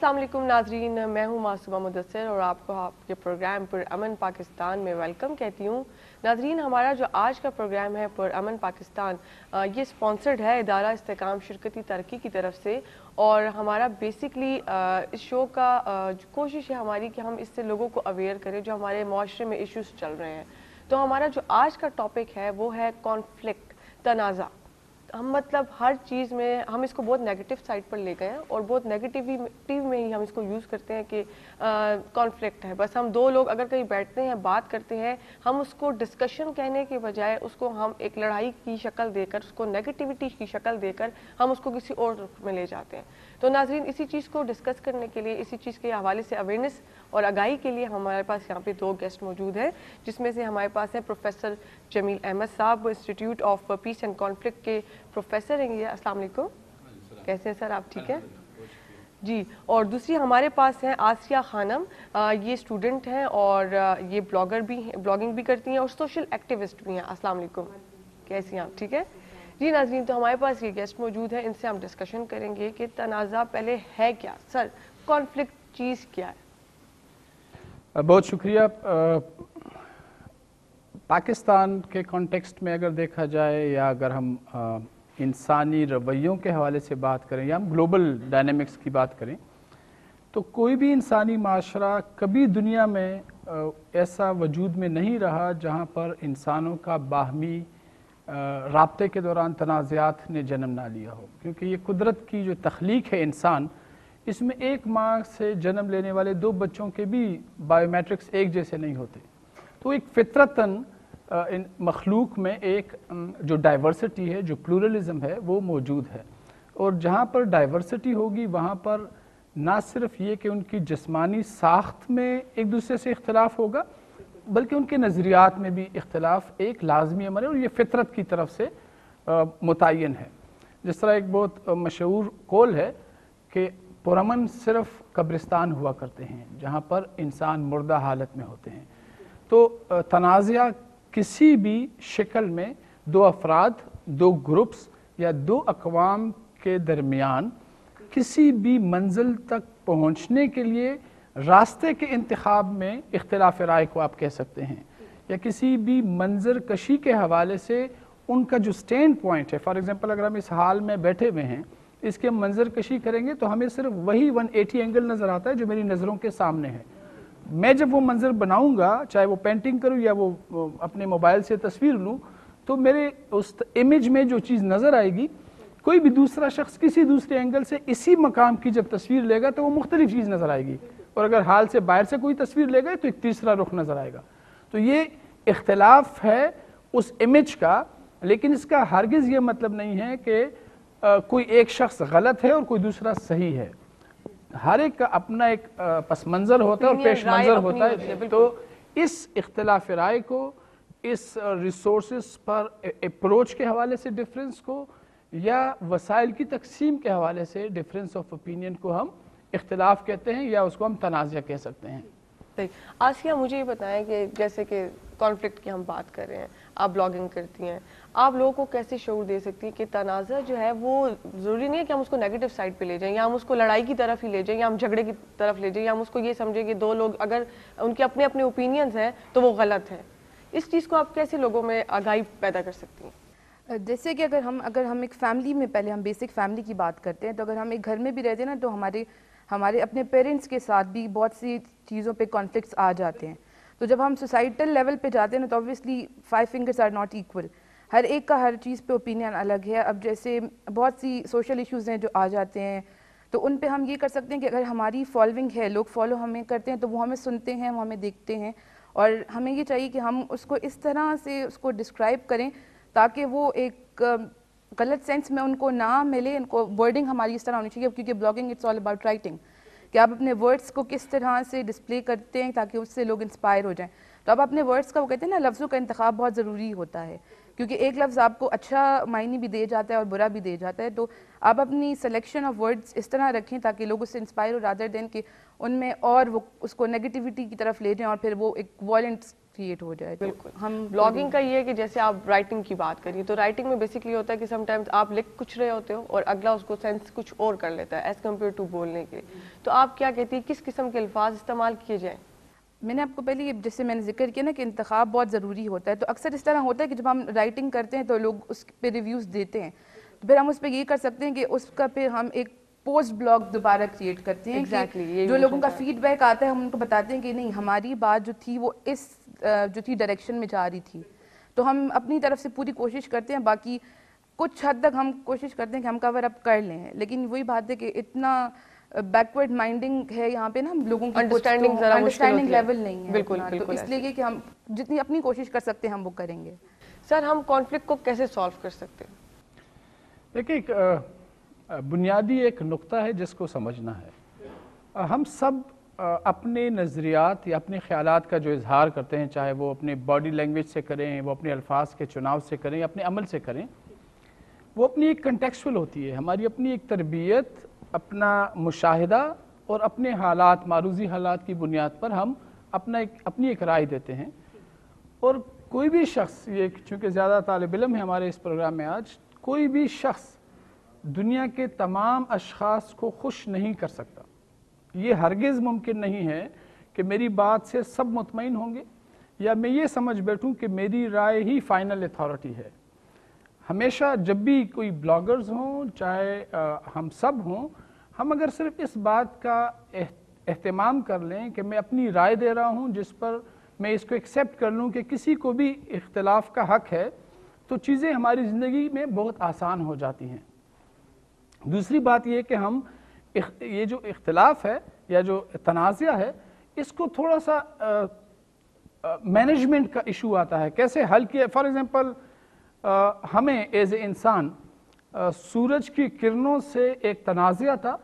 अस्सलाम वालेकुम नाजरीन, मैं हूँ मासूमा मुदस्सिर और आपको आपके प्रोग्राम पर अमन पाकिस्तान में वेलकम कहती हूँ। नाजरीन, हमारा जो आज का प्रोग्राम है पर अमन पाकिस्तान, ये स्पॉन्सर्ड है इदारा इस्तेकाम शिरकती तरक्की की तरफ से। और हमारा बेसिकली इस शो का कोशिश है हमारी कि हम इससे लोगों को अवेयर करें जो हमारे माशरे में इश्यूज चल रहे हैं। तो हमारा जो आज का टॉपिक है वो है कॉन्फ्लिक्ट, तनाज़ा। हम मतलब हर चीज़ में हम इसको बहुत नेगेटिव साइड पर ले गए हैं और बहुत नेगेटिव में ही हम इसको यूज़ करते हैं कि कॉन्फ्लिक्ट है। बस हम दो लोग अगर कहीं बैठते हैं, बात करते हैं, हम उसको डिस्कशन कहने के बजाय उसको हम एक लड़ाई की शक्ल देकर, उसको नेगेटिविटी की शक्ल देकर हम उसको किसी और रुख में ले जाते हैं। तो नाज़रीन, इसी चीज़ को डिस्कस करने के लिए, इसी चीज़ के हवाले से अवेयरनेस और आगाही के लिए हमारे पास यहाँ पे दो गेस्ट मौजूद हैं, जिसमें से हमारे पास हैं प्रोफेसर जमील अहमद साहब, institute of peace and conflict के प्रोफेसर हैं ये। अस्सलाम वालेकुम, कैसे हैं सर आप? ठीक है जी। और दूसरी हमारे पास हैं आसिया खानम, ये स्टूडेंट हैं और ये ब्लॉगिंग भी करती हैं और सोशल एक्टिविस्ट भी हैं। अस्सलाम वालेकुम, कैसी हैं आप? ठीक है जी। नाज़रीन, तो हमारे पास ये गेस्ट मौजूद हैं, इनसे हम डिस्कशन करेंगे कि तनाज़ा पहले है क्या, सर कॉन्फ्लिक्ट चीज़ क्या है? बहुत शुक्रिया। पाकिस्तान के कॉन्टेक्स्ट में अगर देखा जाए या अगर हम इंसानी रवैयों के हवाले से बात करें या हम ग्लोबल डायनेमिक्स की बात करें, तो कोई भी इंसानी माशरा कभी दुनिया में ऐसा वजूद में नहीं रहा जहाँ पर इंसानों का बाहमी राब्ते के दौरान तनाज़ात ने जन्म ना लिया हो। क्योंकि ये कुदरत की जो तख्लीक है इंसान, इसमें एक माँ से जन्म लेने वाले दो बच्चों के भी बायोमेट्रिक्स एक जैसे नहीं होते। तो एक फितरतन इन मखलूक में एक जो डाइवर्सिटी है, जो प्लूरलिज़म है, वो मौजूद है। और जहाँ पर डाइवर्सिटी होगी वहाँ पर ना सिर्फ ये कि उनकी जिस्मानी साख्त में एक दूसरे से इख्तलाफ होगा, बल्कि उनके नज़रियात में भी इख्तलाफ एक लाजमी अमल है और ये फितरत की तरफ से मुतय्यन है। जिस तरह एक बहुत मशहूर कौल है कि पुरअमन सिर्फ कब्रिस्तान हुआ करते हैं जहाँ पर इंसान मुर्दा हालत में होते हैं। तो तनाज़ा किसी भी शक्ल में दो अफराद, दो ग्रुप्स या दो अक़वाम के दरमियान किसी भी मंजिल तक पहुँचने के लिए रास्ते के इंतखाब में इख्तिलाफ राय को आप कह सकते हैं, या किसी भी मंजर कशी के हवाले से उनका जो स्टैंड पॉइंट है। फॉर एग्ज़ाम्पल, अगर हम इस हाल में बैठे हुए हैं, इसके मंजर कशी करेंगे तो हमें सिर्फ वही 180 एंगल नज़र आता है जो मेरी नज़रों के सामने है। मैं जब वो मंजर बनाऊंगा, चाहे वो पेंटिंग करूं या वो अपने मोबाइल से तस्वीर लूं, तो मेरे उस इमेज में जो चीज़ नज़र आएगी, कोई भी दूसरा शख्स किसी दूसरे एंगल से इसी मकाम की जब तस्वीर लेगा तो वो मुख्तलिफ चीज़ नज़र आएगी। और अगर हाल से बाहर से कोई तस्वीर लेगा तो एक तीसरा रुख नज़र आएगा। तो ये इख्तलाफ है उस इमेज का, लेकिन इसका हरगिज़ ये मतलब नहीं है कि कोई एक शख्स गलत है और कोई दूसरा सही है। हर एक का अपना एक पस मंज़र होता है और पेश मंज़र होता है। तो इस इख्तिलाफ राय को, इस रिसोर्सेस पर अप्रोच के हवाले से डिफरेंस को, या वसाइल की तकसीम के हवाले से डिफरेंस ऑफ ओपिनियन को हम इख्तिलाफ कहते हैं, या उसको हम तनाज़ा कह सकते हैं। आसिया, मुझे ये बताएं कि जैसे कि कॉन्फ्लिक्ट की हम बात कर रहे हैं, आप ब्लॉगिंग करती हैं, आप लोगों को कैसे शऊर दे सकती हैं कि तनाज़ा जो है वो ज़रूरी नहीं है कि हम उसको नेगेटिव साइड पे ले जाएं, या हम उसको लड़ाई की तरफ ही ले जाएं, या हम झगड़े की तरफ ले जाएं, या हम उसको ये समझें कि दो लोग अगर उनके अपने अपने ओपिनियंस हैं तो वो गलत है। इस चीज़ को आप कैसे लोगों में आगाही पैदा कर सकती हैं? जैसे कि अगर हम एक फैमिली में, पहले हम बेसिक फैमिली की बात करते हैं, तो अगर हम एक घर में भी रहते हैं ना, तो हमारे अपने पेरेंट्स के साथ भी बहुत सी चीज़ों पे कॉन्फ्लिक्ट्स आ जाते हैं। तो जब हम सोसाइटल लेवल पे जाते हैं ना, तो obviously 5 fingers are not equal, हर एक का हर चीज़ पे ओपिनियन अलग है। अब जैसे बहुत सी सोशल इश्यूज़ हैं जो आ जाते हैं, तो उन पे हम ये कर सकते हैं कि अगर हमारी फॉलोइंग है, लोग फॉलो हमें करते हैं, तो वो हमें सुनते हैं, वो हमें देखते हैं, और हमें ये चाहिए कि हम उसको इस तरह से उसको डिस्क्राइब करें ताकि वो एक गलत सेंस में उनको ना मिले। उनको वर्डिंग हमारी इस तरह होनी चाहिए, क्योंकि blogging it's all about writing, कि आप अपने वर्ड्स को किस तरह से डिस्प्ले करते हैं ताकि उससे लोग इंस्पायर हो जाएं। तो आप अपने वर्ड्स का, वो कहते हैं ना, लफ्ज़ों का इंतखाब बहुत ज़रूरी होता है, क्योंकि एक लफ्ज़ आपको अच्छा मायने भी दे जाता है और बुरा भी दे जाता है। तो आप अपनी सिलेक्शन ऑफ वर्ड्स इस तरह रखें ताकि लोग उससे इंस्पायर हो, रादर देन कि उनमें और वो उसको नेगेटिविटी की तरफ ले जाएं और फिर वो एक वॉयलेंट کریٹ ہو جائے. بالکل. ہم بلاگنگ کا یہ ہے کہ جیسے آپ رائٹنگ کی بات کریے تو رائٹنگ میں بیسکلی ہوتا ہے کہ سم ٹائمز آپ لکھ کچھ رہے ہوتے ہو اور اگلا اس کو سینس کچھ اور کر لیتا ہے ایز کمپیئر ٹو بولنے کے. تو آپ کیا کہتی ہیں کس قسم کے الفاظ استعمال کیے جائیں؟ میں نے آپ کو پہلے جیسے میں نے ذکر کیا نا کہ انتخاب بہت ضروری ہوتا ہے. تو اکثر اس طرح ہوتا ہے کہ جب ہم رائٹنگ کرتے ہیں تو لوگ اس پہ ریویوز دیتے ہیں, تو پھر ہم اس پہ یہ کر سکتے ہیں کہ اس کا پھر ہم ایک پوسٹ بلاگ دوبارہ کریٹ کرتے ہیں کہ جو لوگوں کا فیڈ بیک آتا ہے ہم ان کو بتاتے ہیں کہ نہیں ہماری بات جو تھی وہ اس جو تھی ڈائریکشن میں جا رہی تھی. تو ہم اپنی طرف سے پوری کوشش کرتے ہیں, باقی کچھ حد تک ہم کوشش کرتے ہیں کہ ہم کور اپ کر لیں, لیکن وہی بات ہے کہ اتنا بیکورڈ مائنڈنگ ہے یہاں پہ نا, ہم لوگوں کی انڈرسٹینڈنگ لیول نہیں ہے. بالکل. تو اس لیے کہ ہم جتنی اپنی کوشش کر سکتے ہیں ہم وہ کریں گے. سر ہم کانفلکٹ کو کیسے سالو کر سکتے ہیں؟ دیکھیے ایک بنیادی ایک نقطہ ہے جس کو سمجھنا ہے. ہم سب اپنے نظریات یا اپنے خیالات کا جو اظہار کرتے ہیں, چاہے وہ اپنے باڈی لینگویج سے کریں, وہ اپنے الفاظ کے چناؤ سے کریں, اپنے عمل سے کریں, وہ اپنی ایک کنٹیکسچول ہوتی ہے. ہماری اپنی ایک تربیت, اپنا مشاہدہ اور اپنے حالات, معروضی حالات کی بنیاد پر ہم اپنی ایک رائے دیتے ہیں. اور کوئی بھی شخص, یہ چونکہ زیادہ طالب علم ہے ہمارے اس پروگرام میں آج, کوئی بھی شخص دنیا کے تمام اشخاص کو خوش نہیں کر سکتا. یہ ہرگز ممکن نہیں ہے کہ میری بات سے سب مطمئن ہوں گے یا میں یہ سمجھ بیٹھوں کہ میری رائے ہی فائنل اتھارٹی ہے. ہمیشہ جب بھی کوئی بلاگرز ہوں, چاہے ہم سب ہوں, ہم اگر صرف اس بات کا اہتمام کر لیں کہ میں اپنی رائے دے رہا ہوں جس پر میں اس کو ایکسیپٹ کر لوں کہ کسی کو بھی اختلاف کا حق ہے, تو چیزیں ہماری زندگی میں بہت آسان ہو جاتی ہیں. دوسری بات یہ کہ ہم یہ جو اختلاف ہے یا جو تنازع ہے اس کو تھوڑا سا مینجمنٹ کا ایشو آتا ہے, کیسے حل کیا. فار ایگزامپل ہمیں ایز اے انسان سورج کی کرنوں سے ایک تنازع تھا,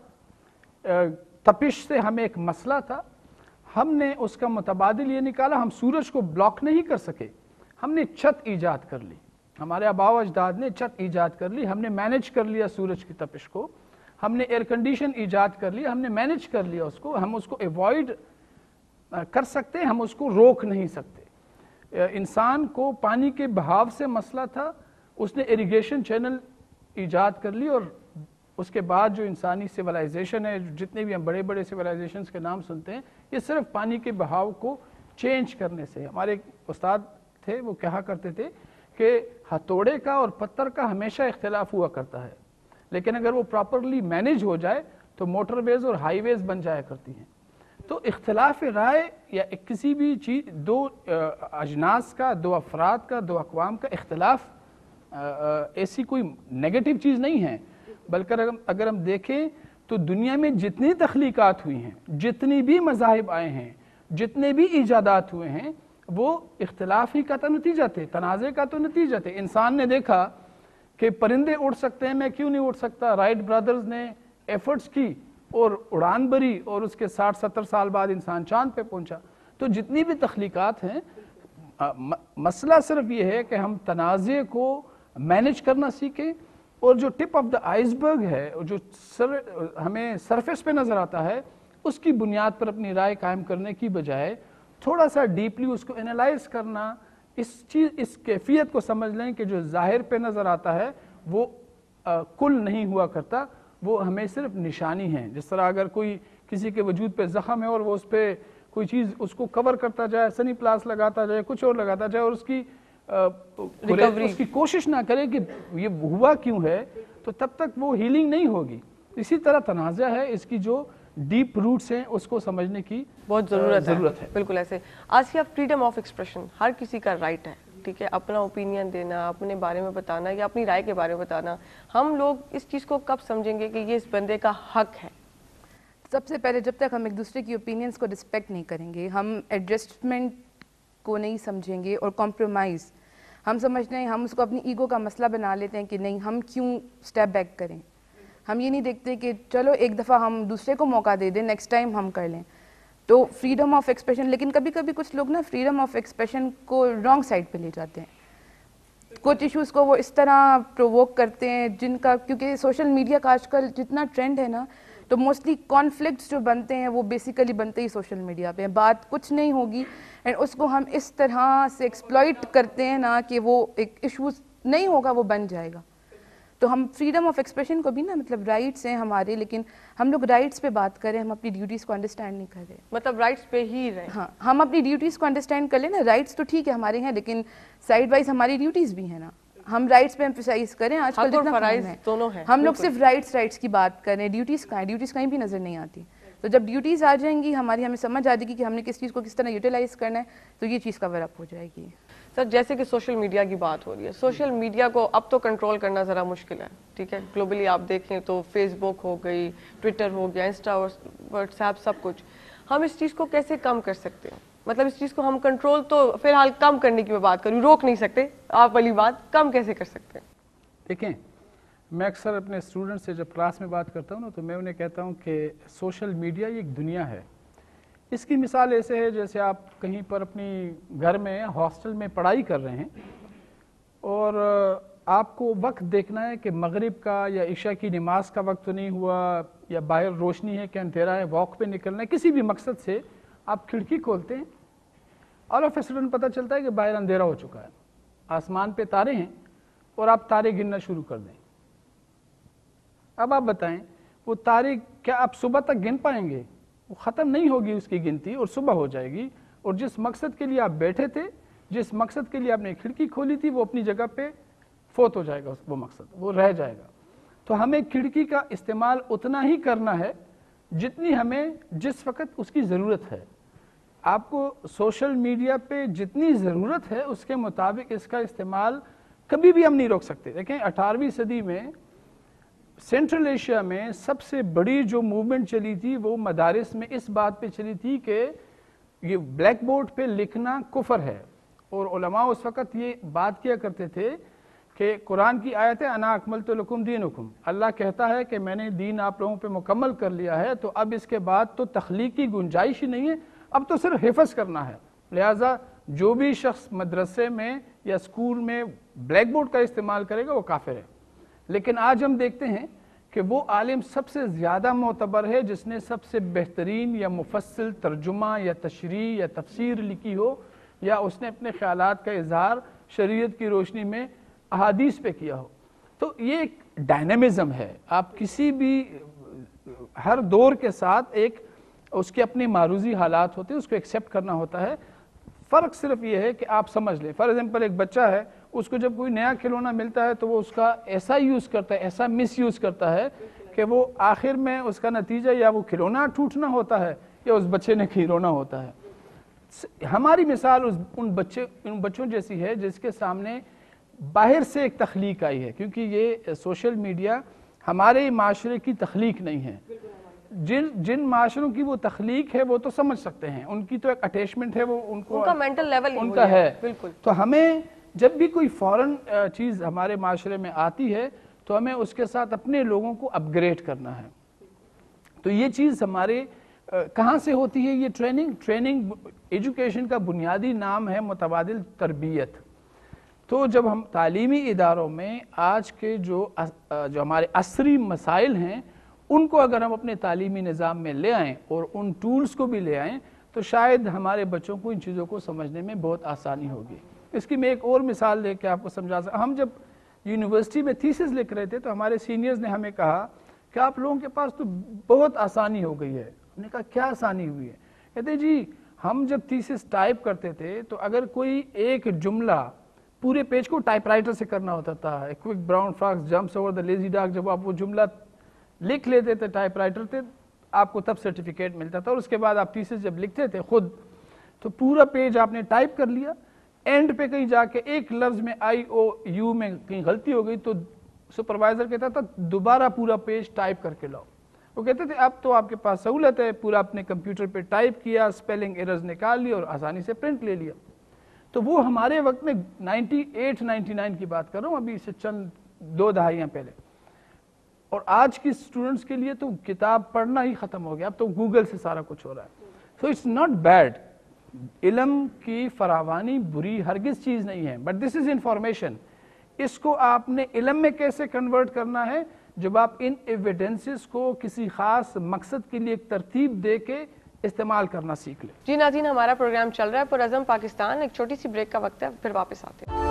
تپش سے ہمیں ایک مسئلہ تھا, ہم نے اس کا متبادل یہ نکالا, ہم سورج کو بلاک نہیں کر سکے, ہم نے چھت ایجاد کر لی. ہمارے آباء و اجداد نے چھت ایجاد کر لی, ہم نے مینیج کر لیا سورج کی تپش کو, ہم نے ایئر کنڈیشن ایجاد کر لیا, ہم نے مینیج کر لیا اس کو. ہم اس کو ایوائڈ کر سکتے ہیں, ہم اس کو روک نہیں سکتے. انسان کو پانی کے بہاو سے مسئلہ تھا, اس نے ایریگیشن چینل ایجاد کر لی, اور اس کے بعد جو انسانی سیولائزیشن ہے, جتنے بھی ہم بڑے بڑے سیولائزیشنز کے نام سنتے ہیں, یہ صرف پانی کے بہاؤ کو چینج کرنے سے. ہمارے ایک استاد تھے, وہ کہا کرتے تھے کہ ہتھوڑے کا اور پتھر کا ہمیشہ اختلاف ہوا کرتا ہے, لیکن اگر وہ پراپرلی مینیج ہو جائے تو موٹر ویز اور ہائی ویز بن جایا کرتی ہیں. تو اختلاف رائے یا کسی بھی چیز, دو اجناس کا, دو افراد کا, دو اقوام کا اختلاف ایسی کوئی نیگیٹو چیز نہیں ہے, بلکہ اگر ہم دیکھیں تو دنیا میں جتنی تخلیقات ہوئی ہیں, جتنی بھی مذاہب آئے ہیں, جتنے بھی ایجادات ہوئے ہیں, وہ اختلاف ہی کا تو نتیجہ تھے, تنازع کا تو نتیجہ تھے. انسان نے دیکھا کہ پرندے اڑ سکتے ہیں, میں کیوں نہیں اڑ سکتا. رائٹ برادرز نے ایفرٹس کی اور اڑان بھری, اور اس کے 60-70 سال بعد انسان چاند پہ پہنچا. تو جتنی بھی تخلیقات ہیں, مسئلہ صرف یہ ہے کہ ہم تنازع کو مینیج کرنا سیکھیں, اور جو ٹپ آف دا آئس برگ ہے, جو ہمیں سرفیس پہ نظر آتا ہے, اس کی بنیاد پر اپنی رائے قائم کرنے کی بجائے تھوڑا سا ڈیپلی اس کو انالائز کرنا, اس کیفیت کو سمجھ لیں کہ جو ظاہر پہ نظر آتا ہے وہ کل نہیں ہوا کرتا, وہ ہمیں صرف نشانی ہے. جس طرح اگر کوئی کسی کے وجود پہ زخم ہے اور وہ اس پہ کوئی چیز اس کو کور کرتا جائے, سنی پلاس لگاتا جائے, کچھ اور لگاتا جائے, اور اس کی کوشش نہ کرے کہ یہ ہوا کیوں ہے, تو تب تک وہ ہیلنگ نہیں ہوگی. اسی طرح تنازع ہے, اس کی جو ڈیپ روٹس ہیں اس کو سمجھنے کی بہت ضرورت ہے. بالکل ایسے آج کی آپ فریڈم آف ایکسپریشن, ہر کسی کا رائٹ ہے, ٹھیک ہے, اپنا اوپینین دینا, اپنے بارے میں بتانا یا اپنی رائے کے بارے میں بتانا. ہم لوگ اس چیز کو کب سمجھیں گے کہ یہ اس بندے کا حق ہے؟ سب سے پہلے جب تک ہم ایک دوسرے کی اوپینینز کو رسپیکٹ نہیں کریں گے, ہم ایڈجسٹمنٹ کو نہیں سمجھیں گے, اور کمپرومائز ہم سمجھتے ہیں, ہم اس کو اپنی ایگو کا مسئلہ بنا لیتے ہیں کہ نہیں ہم کیوں اسٹیپ بیک کریں. ہم یہ نہیں دیکھتے کہ چلو ایک دفعہ ہم دوسرے کو موقع دے دیں, نیکسٹ ٹائم ہم کر لیں. تو فریڈم آف ایکسپریشن, لیکن کبھی کبھی کچھ لوگ نا فریڈم آف ایکسپریشن کو رانگ سائڈ پہ لے جاتے ہیں. کچھ ایشوز کو وہ اس طرح پرووک کرتے ہیں جن کا, کیونکہ سوشل میڈیا کا آج کل جتنا ٹرینڈ ہے نا, تو موسٹلی کانفلکٹس جو بنتے ہیں وہ بیسیکلی بنتے ہی سوشل میڈیا پہ ہیں. بات کچھ نہیں ہوگی اینڈ اس کو ہم اس طرح سے ایکسپلائٹ کرتے ہیں نا کہ وہ ایک ایشوز نہیں ہوگا, وہ بن جائے گا. تو ہم فریڈم آف ایکسپریشن کو بھی نا, مطلب رائٹس ہیں ہمارے, لیکن ہم لوگ رائٹس پہ بات کریں, ہم اپنی ڈیوٹیز کو انڈرسٹینڈ نہیں کر رہے. مطلب رائٹس پہ ہی رہیں. ہاں, ہم اپنی ڈیوٹیز کو انڈرسٹینڈ کر لیں نا. رائٹس تو ٹھیک ہے ہمارے ہیں, لیکن سائڈ وائز ہماری ڈیوٹیز بھی ہیں نا. ہم رائٹس پہ ایمفسائز کریں. آج کل جتنا فرائض دونوں ہیں, ہم لوگ صرف رائٹس کی بات کریں, ڈیوٹیز کہاں ہیں, ڈیوٹیز کہیں بھی نظر نہیں آتی. تو جب ڈیوٹیز آ جائیں گی ہماری, ہمیں سمجھ آ جائے گی کہ ہم نے کس چیز کو کس طرح یوٹیلائز کرنا ہے, تو یہ چیز کور اپ ہو جائے گی. سر جیسے کہ سوشل میڈیا کی بات ہو رہی ہے, سوشل میڈیا کو اب تو کنٹرول کرنا ذرا مشکل ہے, ٹھیک ہے. گلوبلی آپ دیکھیں تو فیس بک ہو گئی, ٹویٹر ہو گیا, انسٹا, واٹس ایپ, سب کچھ. ہم اس چیز کو کیسے کم کر سکتے ہیں؟ مطلب اس چیز کو ہم کنٹرول تو فی الحال کم کرنے کی میں بات کروں, روک نہیں سکتے, آپ والی بات کم کیسے کر سکتے ہیں؟ دیکھیں, میں اکثر اپنے اسٹوڈنٹ سے جب کلاس میں بات کرتا ہوں نا, تو میں انہیں کہتا ہوں کہ سوشل میڈیا یہ ایک دنیا ہے. اس کی مثال ایسے ہے جیسے آپ کہیں پر اپنی گھر میں ہاسٹل میں پڑھائی کر رہے ہیں اور آپ کو وقت دیکھنا ہے کہ مغرب کا یا عشاء کی نماز کا وقت تو نہیں ہوا, یا باہر روشنی ہے کہ اندھیرا ہے, واک پہ نکلنا ہے, کسی بھی مقصد سے آپ کھڑکی کھولتے ہیں, آل آف اے سڈن پتہ چلتا ہے کہ باہر اندھیرا ہو چکا ہے, آسمان پہ تارے ہیں, اور آپ تارے گننا شروع کر دیں. اب آپ بتائیں وہ تارے کیا آپ صبح تک گن پائیں گے؟ وہ ختم نہیں ہوگی اس کی گنتی, اور صبح ہو جائے گی, اور جس مقصد کے لیے آپ بیٹھے تھے, جس مقصد کے لیے آپ نے کھڑکی کھولی تھی, وہ اپنی جگہ پہ فوت ہو جائے گا, وہ مقصد وہ رہ جائے گا. تو ہمیں کھڑکی کا استعمال اتنا ہی کرنا ہے جتنی ہمیں جس وقت اس کی ضرورت ہے. آپ کو سوشل میڈیا پہ جتنی ضرورت ہے اس کے مطابق اس کا استعمال کبھی بھی ہم نہیں روک سکتے. دیکھیں 18ویں صدی میں سینٹرل ایشیا میں سب سے بڑی جو موومنٹ چلی تھی وہ مدارس میں اس بات پہ چلی تھی کہ یہ بلیک بورڈ پہ لکھنا کفر ہے, اور علماء اس وقت یہ بات کیا کرتے تھے کہ قرآن کی آیت ہے انا اکملت لکم دینکم, اللہ کہتا ہے کہ میں نے دین آپ لوگوں پہ مکمل کر لیا ہے, تو اب اس کے بعد تو تخلیق کی گنجائش ہی نہیں ہے, اب تو صرف حفظ کرنا ہے. لہٰذا جو بھی شخص مدرسے میں یا اسکول میں بلیک بورڈ کا استعمال کرے گا وہ کافر ہے. لیکن آج ہم دیکھتے ہیں کہ وہ عالم سب سے زیادہ معتبر ہے جس نے سب سے بہترین یا مفصل ترجمہ یا تشریح یا تفسیر لکھی ہو, یا اس نے اپنے خیالات کا اظہار شریعت کی روشنی میں احادیث پہ کیا ہو. تو یہ ایک ڈائنامزم ہے, آپ کسی بھی ہر دور کے ساتھ ایک اس کے اپنے معروضی حالات ہوتے ہیں, اس کو ایکسیپٹ کرنا ہوتا ہے. فرق صرف یہ ہے کہ آپ سمجھ لیں, فار ایگزامپل ایک بچہ ہے, اس کو جب کوئی نیا کھلونا ملتا ہے تو وہ اس کا ایسا یوز کرتا ہے, ایسا مس یوز کرتا ہے کہ وہ آخر میں اس کا نتیجہ یا وہ کھلونا ٹوٹنا ہوتا ہے یا اس بچے نے کھلونا ہوتا ہے. ہماری مثال ان بچوں جیسی ہے جس کے سامنے باہر سے ایک تخلیق آئی ہے, کیونکہ یہ سوشل میڈیا ہمارے معاشرے کی تخلیق نہیں ہے. جن معاشروں کی وہ تخلیق ہے وہ تو سمجھ سکتے ہیں, ان کی تو ایک اٹیچمنٹ ہے, وہ ان کو ان کا مینٹل لیول ان کا ہے. بالکل. تو ہمیں جب بھی کوئی فورن چیز ہمارے معاشرے میں آتی ہے تو ہمیں اس کے ساتھ اپنے لوگوں کو اپ گریڈ کرنا ہے. تو یہ چیز ہمارے کہاں سے ہوتی ہے؟ یہ ٹریننگ ایجوکیشن کا بنیادی نام ہے متبادل تربیت. تو جب ہم تعلیمی اداروں میں آج کے جو ہمارے عصری مسائل ہیں ان کو اگر ہم اپنے تعلیمی نظام میں لے آئیں اور ان ٹولز کو بھی لے آئیں تو شاید ہمارے بچوں کو ان چیزوں کو سمجھنے میں بہت آسانی ہوگی. اس کی میں ایک اور مثال دے کے آپ کو سمجھا سکتا. ہم جب یونیورسٹی میں تھیسس لکھ رہے تھے تو ہمارے سینئرز نے ہمیں کہا کہ آپ لوگوں کے پاس تو بہت آسانی ہو گئی ہے. ہم نے کہا کیا آسانی ہوئی ہے؟ کہتے جی ہم جب تھیسس ٹائپ کرتے تھے تو اگر کوئی ایک جملہ پورے پیج کو ٹائپ رائٹر سے کرنا ہوتا تھا, a quick brown fox jumps over the lazy dog, جب آپ وہ جملہ لکھ لیتے تھے ٹائپ رائٹر تھے آپ کو تب سرٹیفکیٹ ملتا تھا, اور اس کے بعد آپ تھیسس جب لکھتے تھے خود تو پورا پیج آپ نے ٹائپ کر لیا, اینڈ پہ کہیں جا کے ایک لفظ میں IOU میں کہیں غلطی ہو گئی تو سپروائزر کہتا تھا دوبارہ پورا پیج ٹائپ کر کے لاؤ. وہ کہتے تھے اب تو آپ کے پاس سہولت ہے, پورا اپنے کمپیوٹر پہ ٹائپ کیا, اسپیلنگ ایررز نکال لی اور آسانی سے پرنٹ لے لیا. تو وہ ہمارے وقت میں 98-99 کی بات کر رہا ہوں, ابھی سے چند 2 دہائیاں پہلے. اور آج کی اسٹوڈنٹس کے لیے تو کتاب پڑھنا ہی ختم ہو گیا, اب تو گوگل سے سارا کچھ ہو رہا ہے. سو اٹس ناٹ بیڈ, علم کی فراوانی بری ہرگز چیز نہیں ہے, بٹ دس از انفارمیشن. اس کو آپ نے علم میں کیسے کنورٹ کرنا ہے, جب آپ ان ایویڈنسز کو کسی خاص مقصد کے لیے ایک ترتیب دے کے استعمال کرنا سیکھ لیں۔ جی ناظرین، ہمارا پروگرام چل رہا ہے پرعزم پاکستان، ایک چھوٹی سی بریک کا وقت ہے، پھر واپس آتے ہیں۔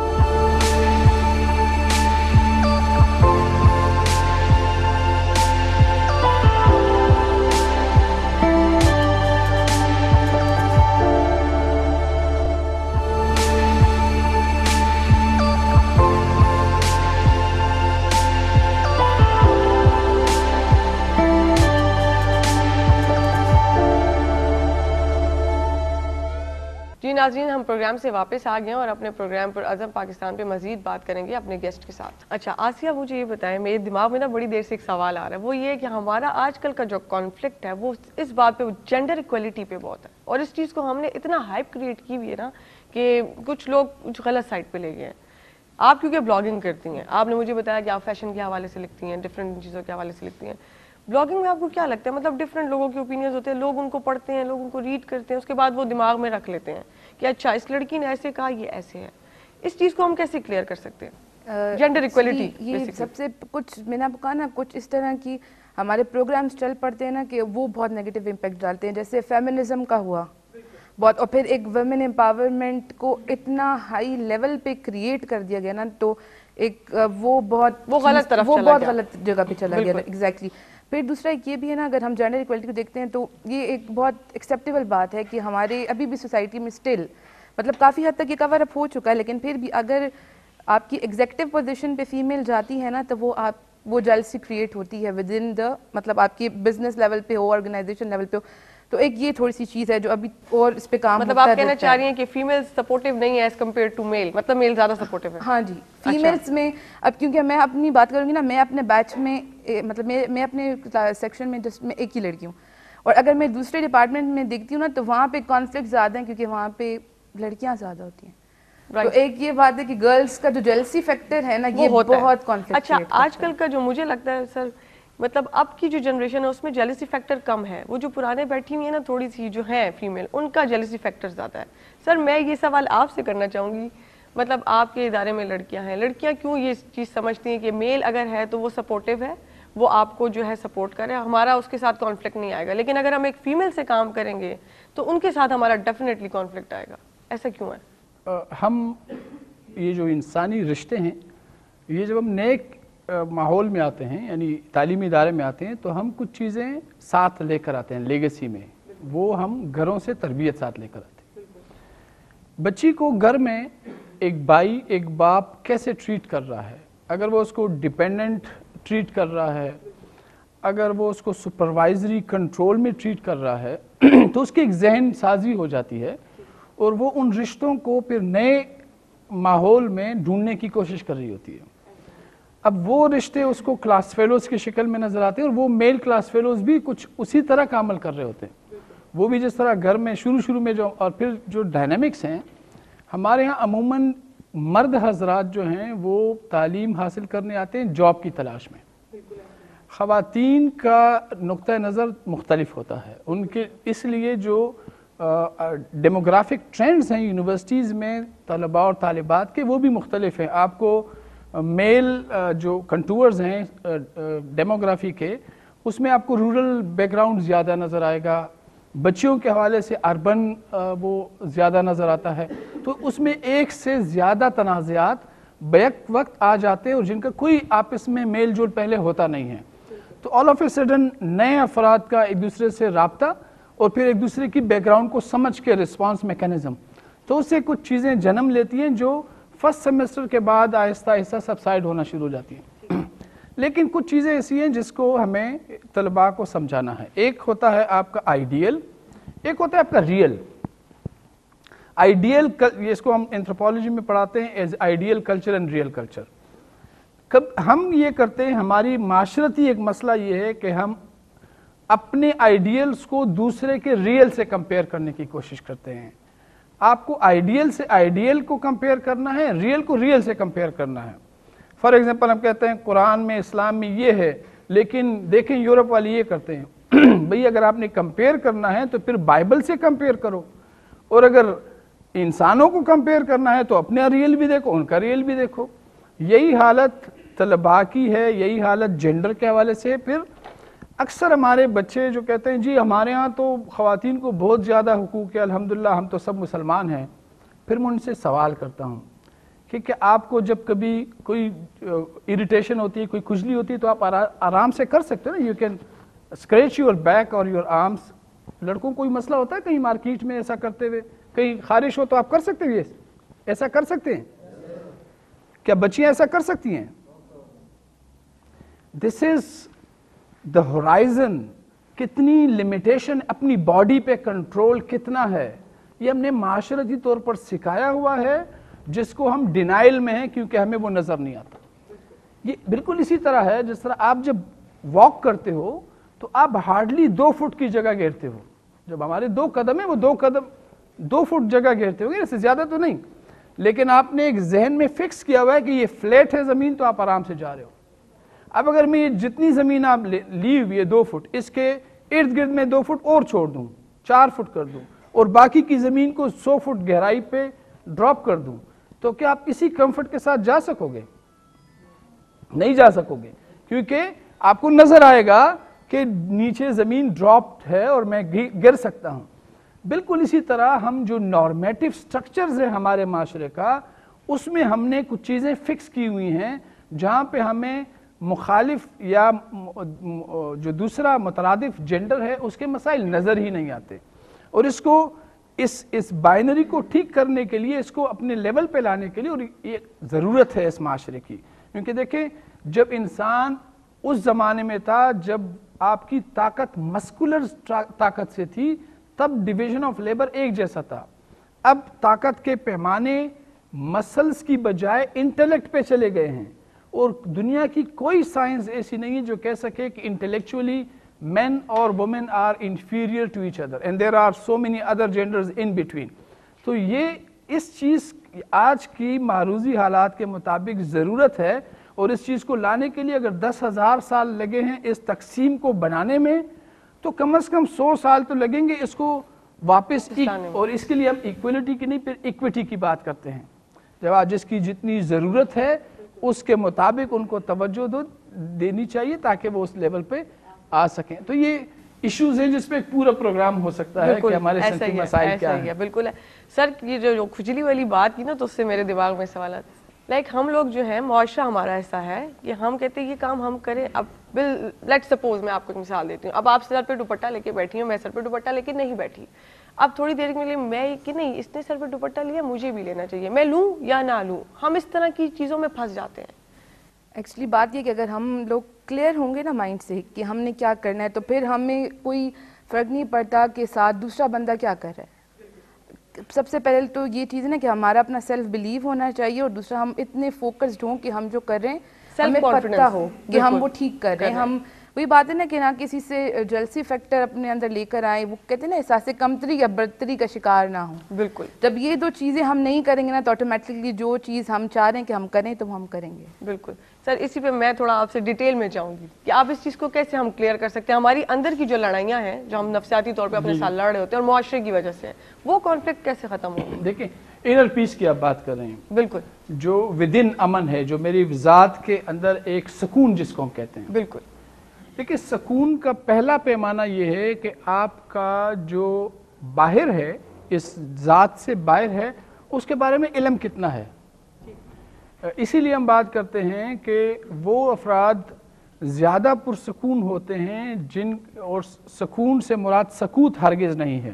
جی ناظرین، ہم پروگرام سے واپس آ گئے ہیں اور اپنے پروگرام پر عزم پاکستان پہ مزید بات کریں گے اپنے گیسٹ کے ساتھ۔ اچھا آسیہ، مجھے یہ بتائیں، میرے دماغ میں نا بڑی دیر سے ایک سوال آ رہا ہے، وہ یہ ہے کہ ہمارا آج کل کا جو کانفلکٹ ہے وہ اس بات پہ، جینڈر ایکویلٹی پہ بہت ہے، اور اس چیز کو ہم نے اتنا ہائپ کریٹ کی ہوئی ہے نا کہ کچھ لوگ غلط سائڈ پہ لے گئے ہیں۔ آپ کیونکہ بلاگنگ کرتی ہیں، آپ نے مجھے بتایا کہ آپ فیشن کے حوالے سے لکھتی ہیں، ڈفرینٹ چیزوں کے حوالے سے لکھتی ہیں، بلاگنگ میں آپ کو کیا لگتا ہے، مطلب ڈفرینٹ لوگوں کے اوپینینز ہوتے ہیں، لوگ ان کو پڑھتے ہیں، لوگ ان کو ریڈ کرتے ہیں، اس کے بعد وہ دماغ میں رکھ لیتے ہیں کہ اچھا اس لڑکی نے ایسے کہا، یہ ایسے ہے۔ اس چیز کو ہم کیسے کلیئر کر سکتے ہیں، جینڈر ایکویلٹی؟ یہ سب سے کچھ میں نے آپ کو کہا نا، کچھ اس طرح کی ہمارے پروگرامز چل پڑتے ہیں نا کہ وہ بہت نیگیٹو امپیکٹ ڈالتے ہیں، جیسے فیمنزم کا ہوا بہت، اور پھر ایک ویمن امپاورمنٹ کو اتنا ہائی لیول پہ کریٹ کر دیا گیا نا، تو ایک وہ بہت بہت غلط جگہ پہ چلا گیا، ایگزیکٹلی۔ پھر دوسرا ایک یہ بھی ہے نا، اگر ہم جینڈر ایکویلٹی کو دیکھتے ہیں تو یہ ایک بہت ایکسیپٹیبل بات ہے کہ ہمارے ابھی بھی سوسائٹی میں اسٹل مطلب کافی حد تک یہ کور اپ ہو چکا ہے، لیکن پھر بھی اگر آپ کی ایگزیکٹو پوزیشن پہ فیمیل جاتی ہے نا تو وہ جیلسی کریٹ ہوتی ہے ود ان دا، مطلب آپ کی بزنس لیول پہ ہو، آرگنائزیشن لیول پہ ہو، تو ایک یہ تھوڑی سی چیز ہے جو ابھی اور اس پہ کام مطلب آپ کہنا چاہ رہی ہیں کہ فیمیل سپورٹیو نہیں ہے ایز کمپیئر ٹو میل، مطلب میل زیادہ سپورٹیو ہے؟ ہاں جی، فیمیلز میں اب کیونکہ میں اپنی بات کروں گی نا، میں اپنے بیچ میں مطلب میں اپنے سیکشن میں جسٹ میں ایک ہی لڑکی ہوں، اور اگر میں دوسرے ڈپارٹمنٹ میں دیکھتی ہوں نا تو وہاں پہ کانفلکٹ زیادہ ہیں کیونکہ وہاں پہ لڑکیاں زیادہ ہوتی ہیں، تو ایک یہ بات ہے کہ گرلز کا جو جیلسی فیکٹر ہے نا یہ بہت کانفلکٹ۔ اچھا آج کل کا جو مجھے لگتا ہے سر، مطلب اب کی جو جنریشن ہے اس میں جیلسی فیکٹر کم ہے، وہ جو پرانے بیٹھی ہوئی ہیں نا تھوڑی سی جو ہیں فیمیل، ان کا جیلسی فیکٹر زیادہ ہے۔ سر میں یہ سوال آپ سے کرنا چاہوں گی، مطلب آپ کے ادارے میں لڑکیاں ہیں، لڑکیاں کیوں یہ چیز سمجھتی ہیں کہ میل اگر ہے تو وہ سپورٹیو ہے، وہ آپ کو جو ہے سپورٹ کرے، ہمارا اس کے ساتھ کانفلکٹ نہیں آئے گا، لیکن اگر ہم ایک فیمیل سے کام کریں گے تو ان کے ساتھ ہمارا ڈیفینیٹلی کانفلکٹ آئے گا، ایسا کیوں ہے؟ ہم یہ جو انسانی رشتے ہیں، یہ جب ہم نیک ماحول میں آتے ہیں، یعنی تعلیمی ادارے میں آتے ہیں، تو ہم کچھ چیزیں ساتھ لے کر آتے ہیں لیگیسی میں، وہ ہم گھروں سے تربیت ساتھ لے کر آتے ہیں۔ بچی کو گھر میں ایک بھائی ایک باپ کیسے ٹریٹ کر رہا ہے، اگر وہ اس کو ڈیپینڈنٹ ٹریٹ کر رہا ہے، اگر وہ اس کو سپروائزری کنٹرول میں ٹریٹ کر رہا ہے تو اس کی ایک ذہن سازی ہو جاتی ہے، اور وہ ان رشتوں کو پھر نئے ماحول میں ڈھونڈنے کی کوشش کر رہی ہوتی ہے۔ اب وہ رشتے اس کو کلاس فیلوز کی شکل میں نظر آتے ہیں، اور وہ میل کلاس فیلوز بھی کچھ اسی طرح کا عمل کر رہے ہوتے ہیں، وہ بھی جس طرح گھر میں شروع میں جو، اور پھر جو ڈائنامکس ہیں ہمارے ہاں عموماً مرد حضرات جو ہیں وہ تعلیم حاصل کرنے آتے ہیں جاب کی تلاش میں، خواتین کا نقطہ نظر مختلف ہوتا ہے، ان کے اس لیے جو ڈیموگرافک ٹرینڈز ہیں یونیورسٹیز میں طلباء اور طالبات کے وہ بھی مختلف ہیں۔ آپ کو میل جو کنٹورز ہیں ڈیموگرافی کے، اس میں آپ کو رورل بیک گراؤنڈ زیادہ نظر آئے گا، بچیوں کے حوالے سے اربن وہ زیادہ نظر آتا ہے، تو اس میں ایک سے زیادہ تنازعات بیک وقت آ جاتے ہیں اور جن کا کوئی آپس میں میل جول پہلے ہوتا نہیں ہے، تو آل آف اے سڈن نئے افراد کا ایک دوسرے سے رابطہ اور پھر ایک دوسرے کی بیک گراؤنڈ کو سمجھ کے رسپانس میکینزم، تو اس سے کچھ چیزیں جنم لیتی ہیں جو فرسٹ سیمسٹر کے بعد آہستہ آہستہ سبسائڈ ہونا شروع ہو جاتی ہیں۔ لیکن کچھ چیزیں ایسی ہیں جس کو ہمیں طلباء کو سمجھانا ہے، ایک ہوتا ہے آپ کا آئیڈیل، ایک ہوتا ہے آپ کا ریئل۔ آئیڈیل اس کو ہم اینتھروپولوجی میں پڑھاتے ہیں as ideal culture and real culture. کب ہم یہ کرتے ہیں، ہماری معاشرتی ایک مسئلہ یہ ہے کہ ہم اپنے آئیڈیلز کو دوسرے کے ریئل سے کمپیئر کرنے کی کوشش کرتے ہیں۔ آپ کو آئیڈیل سے آئیڈیل کو کمپیئر کرنا ہے، ریئل کو ریئل سے کمپیئر کرنا ہے۔ فار ایگزامپل ہم کہتے ہیں قرآن میں اسلام میں یہ ہے، لیکن دیکھیں یورپ والے یہ کرتے ہیں، بھئی اگر آپ نے کمپیئر کرنا ہے تو پھر بائبل سے کمپیئر کرو، اور اگر انسانوں کو کمپیئر کرنا ہے تو اپنا ریئل بھی دیکھو، ان کا ریئل بھی دیکھو۔ یہی حالت طلباء کی ہے یہی حالت جینڈر کے حوالے سے. پھر اکثر ہمارے بچے جو کہتے ہیں جی ہمارے ہاں تو خواتین کو بہت زیادہ حقوق ہے, الحمدللہ ہم تو سب مسلمان ہیں. پھر میں ان سے سوال کرتا ہوں کہ آپ کو جب کبھی کوئی اریٹیشن ہوتی ہے, کوئی کھجلی ہوتی ہے, تو آپ آرام سے کر سکتے ہیں نا, you can scratch your back اور یور آرمس. لڑکوں کو کوئی مسئلہ ہوتا ہے کہیں مارکیٹ میں ایسا کرتے ہوئے, کہیں خارش ہو تو آپ کر سکتے ہیں, ایسا کر سکتے ہیں کیا بچیاں ایسا کر سکتی ہیں؟ This is the horizon. کتنی لمیٹیشن, اپنی باڈی پہ کنٹرول کتنا ہے, یہ ہم نے معاشرتی طور پر سکھایا ہوا ہے, جس کو ہم ڈینائل میں ہیں کیونکہ ہمیں وہ نظر نہیں آتا. یہ بالکل اسی طرح ہے جس طرح آپ جب واک کرتے ہو تو آپ ہارڈلی 2 فٹ کی جگہ گھیرتے ہو. جب ہمارے 2 قدم ہیں وہ 2 فٹ جگہ گھیرتے ہو گے, اس سے زیادہ تو نہیں, لیکن آپ نے ایک ذہن میں فکس کیا ہوا ہے کہ یہ فلیٹ ہے زمین, تو آپ آرام سے جا رہے ہو. اب اگر میں یہ جتنی زمین آپ لی ہوئی ہے 2 فٹ, اس کے ارد گرد میں 2 فٹ اور چھوڑ دوں, 4 فٹ کر دوں, اور باقی کی زمین کو 100 فٹ گہرائی پہ ڈراپ کر دوں, تو کیا آپ اسی کمفرٹ کے ساتھ جا سکو گے؟ نہیں جا سکو گے, کیونکہ آپ کو نظر آئے گا کہ نیچے زمین ڈراپڈ ہے اور میں گر سکتا ہوں. بالکل اسی طرح ہم جو نارمیٹو سٹرکچرز ہیں ہمارے معاشرے کا, اس میں ہم نے کچھ چیزیں فکس کی ہوئی ہیں جہاں پہ ہمیں مخالف یا جو دوسرا مترادف جینڈر ہے اس کے مسائل نظر ہی نہیں آتے. اور اس کو اس بائنری کو ٹھیک کرنے کے لیے, اس کو اپنے لیول پہ لانے کے لیے, اور یہ ضرورت ہے اس معاشرے کی. کیونکہ دیکھیں جب انسان اس زمانے میں تھا جب آپ کی طاقت مسکولر طاقت سے تھی, تب ڈویژن آف لیبر ایک جیسا تھا. اب طاقت کے پیمانے مسلز کی بجائے انٹلیکٹ پہ چلے گئے ہیں, اور دنیا کی کوئی سائنس ایسی نہیں ہے جو کہہ سکے کہ intellectually men or women are inferior to each other and there are so many other genders in between. تو یہ اس چیز آج کی معروضی حالات کے مطابق ضرورت ہے, اور اس چیز کو لانے کے لیے اگر 10,000 سال لگے ہیں اس تقسیم کو بنانے میں, تو کم از کم 100 سال تو لگیں گے اس کو واپس. اور اس کے لیے ہم ایکویلٹی کی نہیں, پھر ایکویٹی کی بات کرتے ہیں. جب آج جس کی جتنی ضرورت ہے اس کے مطابق ان کو توجہ دینی چاہیے تاکہ وہ اس لیول پہ آ سکیں. تو یہ ایشوز ہیں جس پہ ایک پورا پروگرام ہو سکتا ہے کہ ہمارے سنتی مسائل کیا ہیں. بالکل ہے سر. یہ جو کھجلی والی بات کی نا, تو اس سے میرے دماغ میں سوالات, لائک ہم لوگ جو ہیں, معاشرہ ہمارا ایسا ہے کہ ہم کہتے ہیں یہ کام ہم کریں. اب لیٹ سپوز میں آپ کو ایک مثال دیتی ہوں, اب آپ سر پہ دوپٹہ لے کے بیٹھی ہوں, میں سر پہ دوپٹہ لے کے نہیں بیٹھی. اب تھوڑی دیر کے لیے میں کہ نہیں اس نے سر پہ دوپٹہ لیا, مجھے بھی لینا چاہیے, میں لوں یا نہ لوں. ہم اس طرح کی چیزوں میں پھنس جاتے ہیں. ایکچولی بات یہ کہ اگر ہم لوگ کلیئر ہوں گے نا مائنڈ سے کہ ہم نے کیا کرنا ہے, تو پھر ہمیں کوئی فرق نہیں پڑتا کہ ساتھ دوسرا بندہ کیا کر رہا ہے. سب سے پہلے تو یہ چیز ہے نا کہ ہمارا اپنا سیلف بلیو ہونا چاہیے, اور دوسرا ہم اتنے فوکسڈ ہوں کہ ہم جو کر رہے ہیں ہمیں پتہ ہو کہ ہم وہ ٹھیک کر رہے ہیں. ہم وہی بات ہے نا کہ نہ کسی سے جلسی فیکٹر اپنے اندر لے کر آئیں, وہ کہتے ہیں نا احساس کمتری یا برتری کا شکار نہ ہوں. بالکل. جب یہ 2 چیزیں ہم نہیں کریں گے نا, تو آٹومیٹکلی جو چیز ہم چاہ رہے ہیں کہ ہم کریں تو ہم کریں گے. بالکل سر. اسی پہ میں تھوڑا آپ سے ڈیٹیل میں چاہوں گی کہ آپ اس چیز کو کیسے ہم کلیئر کر سکتے ہیں. ہماری اندر کی جو لڑائیاں ہیں, جو ہم نفسیاتی طور پہ اپنے ساتھ لڑ رہے ہوتے ہیں اور معاشرے کی وجہ سے, وہ کانفلکٹ کیسے ختم ہوگی؟ دیکھیں انر پیس کی آپ بات کر رہے ہیں. بالکل. جو ودن امن ہے, جو میری ذات کے اندر ایک سکون جس کو ہم کہتے ہیں. بالکل. دیکھیں سکون کا پہلا پیمانہ یہ ہے کہ آپ کا جو باہر ہے, اس ذات سے باہر ہے, اس کے بارے میں علم کتنا ہے. اسی لیے ہم بات کرتے ہیں کہ وہ افراد زیادہ پرسکون ہوتے ہیں جن, اور سکون سے مراد سکوت ہرگز نہیں ہے,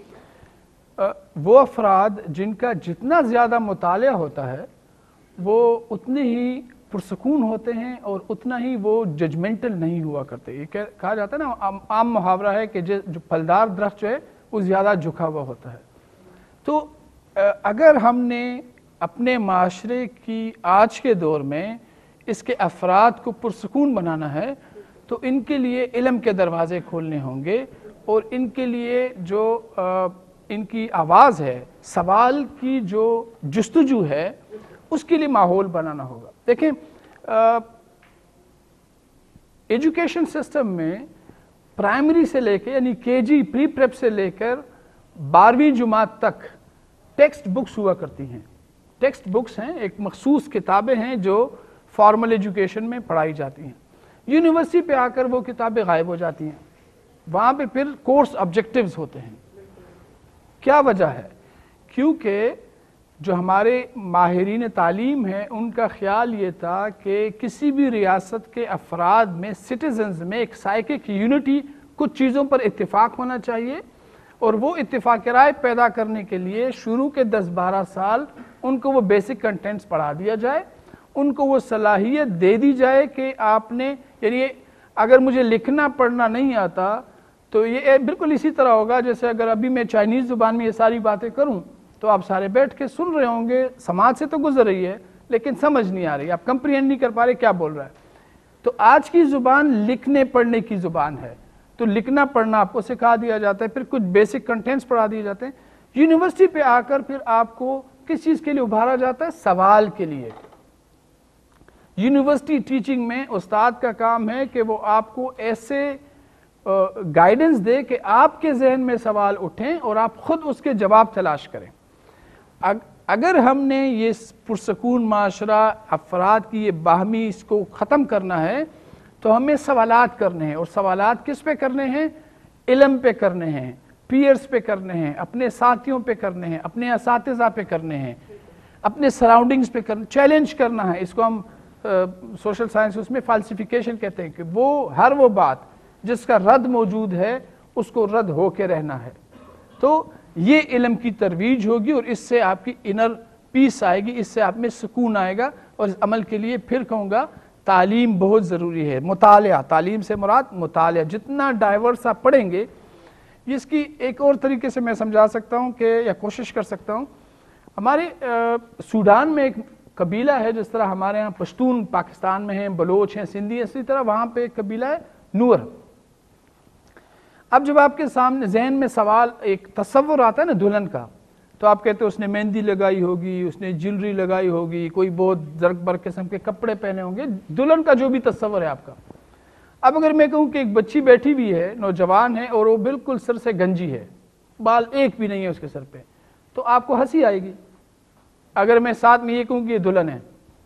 وہ افراد جن کا جتنا زیادہ مطالعہ ہوتا ہے وہ اتنے ہی پرسکون ہوتے ہیں اور اتنا ہی وہ ججمنٹل نہیں ہوا کرتے. یہ کہا جاتا ہے نا, عام محاورہ ہے کہ جو پھلدار درخت جو ہے وہ زیادہ جھکا ہوا ہوتا ہے. تو اگر ہم نے اپنے معاشرے کی آج کے دور میں اس کے افراد کو پرسکون بنانا ہے تو ان کے لیے علم کے دروازے کھولنے ہوں گے, اور ان کے لیے جو ان کی آواز ہے, سوال کی جو جستجو ہے, اس کے لیے ماحول بنانا ہوگا. دیکھیں ایجوکیشن سسٹم میں پرائمری سے لے کے یعنی کے جی پری پریپ سے لے کر 12ویں جماعت تک ٹیکسٹ بکس ہوا کرتی ہیں. ٹیکسٹ بکس ہیں, ایک مخصوص کتابیں ہیں جو فارمل ایجوکیشن میں پڑھائی جاتی ہیں. یونیورسٹی پہ آ کر وہ کتابیں غائب ہو جاتی ہیں. وہاں پہ پھر کورس آبجیکٹیوز ہوتے ہیں. کیا وجہ ہے؟ کیونکہ جو ہمارے ماہرین تعلیم ہیں ان کا خیال یہ تھا کہ کسی بھی ریاست کے افراد میں سٹیزنز میں ایک سائیکک یونٹی کچھ چیزوں پر اتفاق ہونا چاہیے, اور وہ اتفاق رائے پیدا کرنے کے لیے شروع کے 10-12 سال ان کو وہ بیسک کنٹینٹس پڑھا دیا جائے, ان کو وہ صلاحیت دے دی جائے کہ آپ نے, یعنی اگر مجھے لکھنا پڑھنا نہیں آتا تو یہ بالکل اسی طرح ہوگا جیسے اگر ابھی میں چائنیز زبان میں یہ ساری باتیں کروں تو آپ سارے بیٹھ کے سن رہے ہوں گے, سماج سے تو گزر رہی ہے لیکن سمجھ نہیں آ رہی, آپ کمپریہینڈ نہیں کر پا رہے کیا بول رہا ہے. تو آج کی زبان لکھنے پڑھنے کی زبان ہے, تو لکھنا پڑھنا آپ کو سکھا دیا جاتا ہے, پھر کچھ بیسک کنٹینٹس پڑھا دیے جاتے ہیں. یونیورسٹی پہ آ کر پھر آپ کو کس چیز کے لیے ابھارا جاتا ہے؟ سوال کے لیے. یونیورسٹی ٹیچنگ میں استاد کا کام ہے کہ وہ آپ کو ایسے گائیڈنس دے کہ آپ کے ذہن میں سوال اٹھیں اور آپ خود اس کے جواب تلاش کریں. اگر ہم نے یہ پرسکون معاشرہ افراد کی یہ باہمی اس کو ختم کرنا ہے تو ہمیں سوالات کرنے ہیں, اور سوالات کس پہ کرنے ہیں؟ علم پہ کرنے ہیں, پیئرز پہ کرنے ہیں, اپنے ساتھیوں پہ کرنے ہیں, اپنے اساتذہ پہ کرنے ہیں, اپنے سراؤنڈنگز پہ کرنے, چیلنج کرنا ہے. اس کو ہم سوشل سائنس اس میں فالسیفیکیشن کہتے ہیں کہ ہر وہ بات جس کا رد موجود ہے اس کو رد ہو کے رہنا ہے. تو یہ علم کی ترویج ہوگی اور اس سے آپ کی انر پیس آئے گی, اس سے آپ میں سکون آئے گا. اور اس عمل کے لیے پھر کہوں گا تعلیم بہت ضروری ہے. مطالعہ, تعلیم سے مراد مطالعہ, جتنا ڈائیورس آپ پڑھیں گے. اس کی ایک اور طریقے سے میں سمجھا سکتا ہوں کہ یا کوشش کر سکتا ہوں, ہمارے سوڈان میں ایک قبیلہ ہے, جس طرح ہمارے ہاں پشتون پاکستان میں ہیں, بلوچ ہیں, سندھی ہیں, اسی طرح وہاں پہ ایک قبیلہ ہے نور. اب جب آپ کے سامنے ذہن میں سوال ایک تصور آتا ہے نا دلہن کا, تو آپ کہتے ہیں اس نے مہندی لگائی ہوگی, اس نے جیولری لگائی ہوگی, کوئی بہت زرق برق قسم کے کپڑے پہنے ہوں گے, دلہن کا جو بھی تصور ہے آپ کا. اب اگر میں کہوں کہ ایک بچی بیٹھی ہوئی ہے, نوجوان ہے, اور وہ بالکل سر سے گنجی ہے, بال ایک بھی نہیں ہے اس کے سر پہ, تو آپ کو ہنسی آئے گی. اگر میں ساتھ میں یہ کہوں کہ یہ دلہن ہے,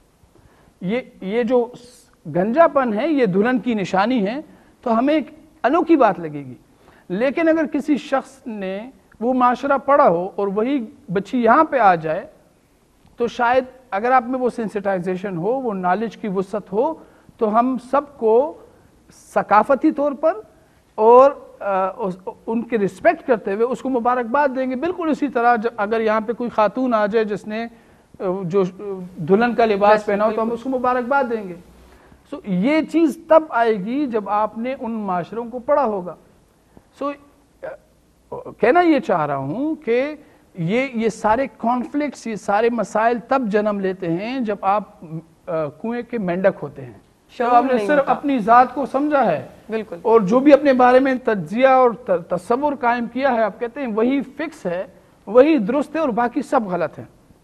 یہ جو گنجا پن ہے یہ دلہن کی نشانی ہے, تو ہمیں ایک انوکھی بات لگے گی. لیکن اگر کسی شخص نے وہ معاشرہ پڑھا ہو اور وہی بچی یہاں پہ آ جائے, تو شاید اگر آپ میں وہ سینسٹائزیشن ہو, وہ نالج کی وسعت ہو, تو ہم سب کو ثقافتی طور پر اور ان کے رسپیکٹ کرتے ہوئے اس کو مبارکباد دیں گے. بالکل اسی طرح اگر یہاں پہ کوئی خاتون آ جائے جس نے جو دلہن کا لباس پہنا ہو, تو ہم اس کو مبارکباد دیں گے. سو یہ چیز تب آئے گی جب آپ نے ان معاشروں کو پڑھا ہوگا. سو کہنا یہ چاہ رہا ہوں کہ یہ سارے کانفلکٹس, یہ سارے مسائل تب جنم لیتے ہیں جب آپ کنویں کے مینڈک ہوتے ہیں, جب آپ نے صرف اپنی ذات کو سمجھا ہے, بالکل, اور جو بھی اپنے بارے میں تجزیہ اور تصور قائم کیا ہے, آپ کہتے ہیں وہی فکس ہے, وہی درست ہے, اور باقی سب غلط ہیں.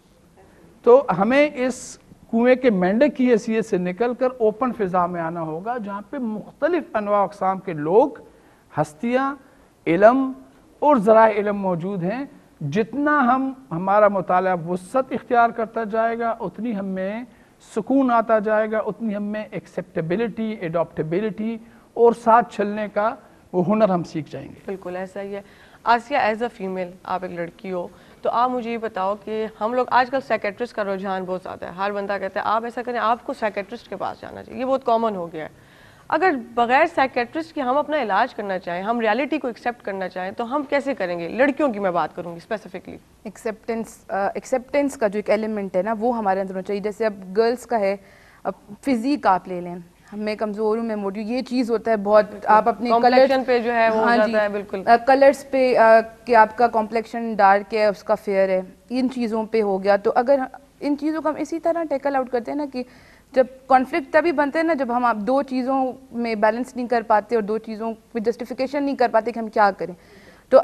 تو ہمیں اس کنویں کے مینڈک کی حیثیت سے نکل کر اوپن فضا میں آنا ہوگا, جہاں پہ مختلف انواع اقسام کے لوگ, ہستیاں, علم اور ذرائع علم موجود ہیں. جتنا ہمارا مطالعہ وسعت اختیار کرتا جائے گا, اتنی ہم میں سکون آتا جائے گا, اتنی ہم میں ایکسیپٹیبلٹی, ایڈاپٹیبلٹی اور ساتھ چلنے کا وہ ہنر ہم سیکھ جائیں گے. بالکل ایسا ہی ہے. آسیہ, ایز اے فیمیل, آپ ایک لڑکی ہو, تو آپ مجھے یہ بتاؤ کہ ہم لوگ آج کل سائیکیٹرسٹ کا رجحان بہت زیادہ ہے. ہر بندہ کہتا ہے آپ ایسا کریں, آپ کو سائیکیٹرسٹ کے پاس جانا چاہیے, یہ بہت کامن ہو گیا ہے. اگر بغیر سائیکیٹرسٹ کے ہم اپنا علاج کرنا چاہیں, ہم ریالٹی کو ایکسیپٹ کرنا چاہیں, تو ہم کیسے کریں گے؟ لڑکیوں کی میں بات کروں گی اسپیسیفکلی. ایکسیپٹینس کا جو ایک ایلیمنٹ ہے نا, وہ ہمارے اندر ہونا چاہیے. جیسے اب گرلس کا ہے, اب فزیک آپ لے لیں, میں کمزور ہوں, میں موٹی ہوں, یہ چیز ہوتا ہے بہت. آپ اپنے کمپلیکشن پہ جو ہے وہ ہو جاتا ہے, بالکل, کلرز پہ کہ آپ کا کمپلیکشن ڈارک ہے, اس کا فیئر ہے, ان چیزوں پہ ہو گیا. تو اگر ان چیزوں کو ہم اسی طرح ٹیکل آؤٹ کرتے ہیں نا, کہ جب کانفلکٹ تبھی بنتے ہیں نا جب ہم آپ دو چیزوں میں بیلنس نہیں کر پاتے, اور دو چیزوں پہ جسٹیفیکیشن نہیں کر پاتے کہ ہم کیا کریں. تو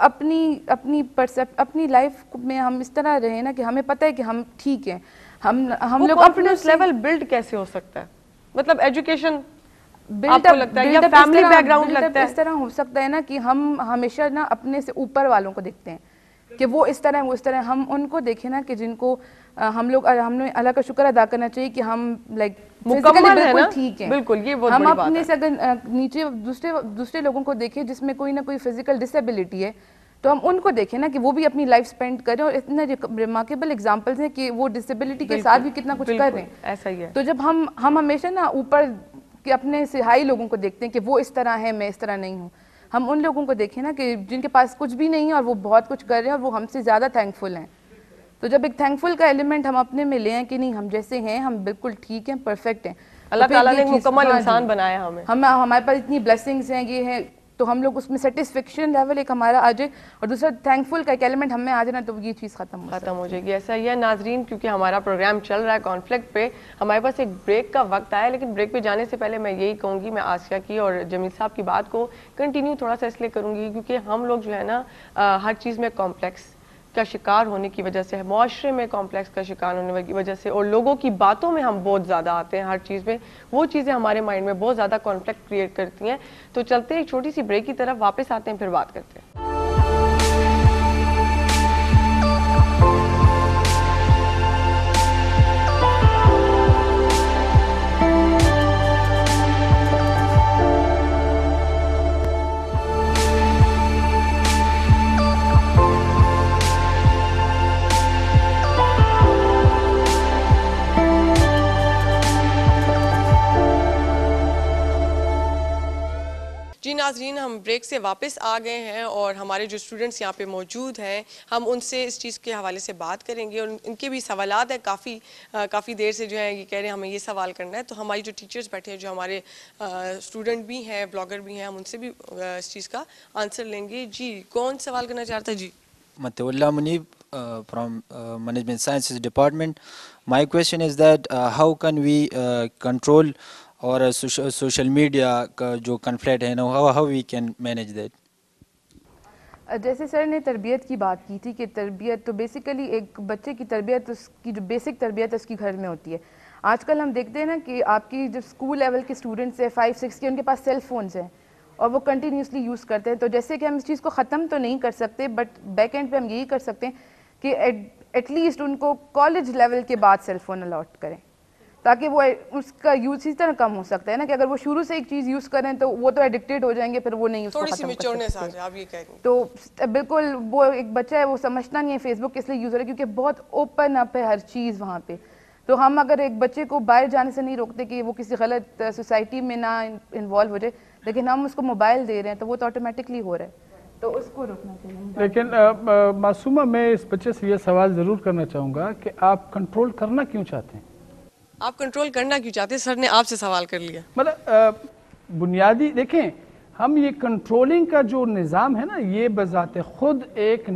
اپنی لائف میں ہم اس طرح رہیں نا کہ ہمیں پتہ ہے کہ ہم ٹھیک ہیں. ہم لوگ کانفیڈنس لیول بلڈ کیسے ہو سکتا ہے؟ مطلب ایجوکیشن آپ کو لگتا ہے, یا فیملی بیک گراؤنڈ لگتا ہے؟ اس طرح ہو سکتا ہے نا کہ ہم ہمیشہ نا اپنے سے اوپر والوں کو دیکھتے ہیں کہ وہ اس طرح ہم ان کو دیکھیں نا کہ جن کو ہم نے اللہ کا شکر ادا کرنا چاہیے کہ ہم لائک مکمل ہے نا، ٹھیک ہیں. بالکل یہ بہت ہم بڑی بات اپنے ہے. سے اگر نیچے دوسرے لوگوں کو دیکھیں جس میں کوئی نہ کوئی فزیکل ڈسیبلٹی ہے تو ہم ان کو دیکھیں نا کہ وہ بھی اپنی لائف سپینڈ کریں، اور اتنے ریمارکیبل ایگزامپلس ہیں کہ وہ ڈسیبلٹی کے ساتھ بھی کتنا کچھ کر رہے ہیں. ایسا ہی ہے. تو جب ہم ہمیشہ نا اوپر کہ اپنے سے ہائی لوگوں کو دیکھتے ہیں کہ وہ اس طرح ہے میں اس طرح نہیں ہوں، ہم ان لوگوں کو دیکھیں نا کہ جن کے پاس کچھ بھی نہیں ہے اور وہ بہت کچھ کر رہے ہیں اور وہ ہم سے زیادہ تھینکفل ہیں. تو جب ایک تھینکفل کا ایلیمنٹ ہم اپنے میں لے ہیں کہ نہیں ہم جیسے ہیں ہم بالکل ٹھیک ہیں، پرفیکٹ ہیں، اللہ تعالیٰ نے ایک مکمل انسان بنایا ہمیں، ہمارے پاس اتنی بلیسنگز ہیں یہ ہیں، تو ہم لوگ اس میں سیٹسفیکشن لیول ایک ہمارا آ جائے اور دوسرا تھینکفل کا ایک ایلیمنٹ ہم میں آ جائے نا تو یہ چیز ختم ہو جائے گی. ایسا ہی ہے ناظرین، کیونکہ ہمارا پروگرام چل رہا ہے کانفلکٹ پہ، ہمارے پاس ایک بریک کا وقت آیا، لیکن بریک پہ جانے سے پہلے میں یہی کہوں گی، میں آسیہ کی اور جمیل صاحب کی بات کو کنٹینیو تھوڑا سا اس لیے کروں گی کیونکہ ہم لوگ جو ہے نا ہر چیز میں کمپلیکس کا شکار ہونے کی وجہ سے، معاشرے میں کمپلیکس کا شکار ہونے کی وجہ سے، اور لوگوں کی باتوں میں ہم بہت زیادہ آتے ہیں ہر چیز میں، وہ چیزیں ہمارے مائنڈ میں بہت زیادہ کانفلکٹ کریٹ کرتی ہیں. تو چلتے ہیں ایک چھوٹی سی بریک کی طرف، واپس آتے ہیں پھر بات کرتے ہیں. جی ناظرین، ہم بریک سے واپس آ گئے ہیں اور ہمارے جو اسٹوڈنٹس یہاں پہ موجود ہیں، ہم ان سے اس چیز کے حوالے سے بات کریں گے اور ان کے بھی سوالات ہیں. کافی دیر سے جو ہے یہ کہہ رہے ہیں ہمیں یہ سوال کرنا ہے. تو ہماری جو ٹیچرز بیٹھے ہیں، جو ہمارے اسٹوڈنٹ بھی ہیں، بلاگر بھی ہیں، ہم ان سے بھی اس چیز کا آنسر لیں گے. جی کون سوال کرنا چاہتا ہے؟ جی Matawalla Munib from Management Sciences Department. My question is that how can we control اور سوشل میڈیا کا جو کنفلکٹ ہے نا، how we can manage that؟ جیسے سر نے تربیت کی بات کی تھی کہ تربیت تو بیسیکلی ایک بچے کی تربیت، اس کی جو بیسک تربیت ہے اس کی گھر میں ہوتی ہے. آج کل ہم دیکھتے ہیں نا کہ آپ کی جو اسکول لیول کے اسٹوڈنٹس ہیں 5-6 کے، ان کے پاس سیل فونز ہیں اور وہ کنٹینیوسلی یوز کرتے ہیں. تو جیسے کہ ہم اس چیز کو ختم تو نہیں کر سکتے، بٹ بیک اینڈ پہ ہم یہی کر سکتے ہیں کہ ایٹ لیسٹ ان کو کالج لیول کے بعد سیل فون الاٹ کریں، تاکہ وہ اس کا یوز اسی طرح کم ہو سکتا ہے نا کہ اگر وہ شروع سے ایک چیز یوز کریں تو وہ تو ایڈکٹیڈ ہو جائیں گے، پھر وہ نہیں اس کو ختم کر سکتے. تو بالکل وہ ایک بچہ ہے، وہ سمجھتا نہیں ہے فیس بک اس لیے یوز ہو رہا ہے کیونکہ بہت اوپن اپ ہے ہر چیز وہاں پہ. تو ہم اگر ایک بچے کو باہر جانے سے نہیں روکتے کہ وہ کسی غلط سوسائٹی میں نہ انوالو ہو جائے، لیکن ہم اس کو موبائل دے رہے ہیں تو وہ تو آٹومیٹکلی ہو رہا ہے، تو اس کو روکنا چاہیے. لیکن معصومہ، میں اس بچے سے یہ سوال ضرور کرنا چاہوں گا کہ آپ کنٹرول کرنا کیوں چاہتے ہیں؟ آپ کنٹرول کرنا کیوں چاہتے ہیں؟ سر نے آپ سے سوال کر لیا. مطلب بنیادی دیکھیں، ہم یہ کنٹرولنگ کا جو نظام ہے نا، یہ بذات خود ایک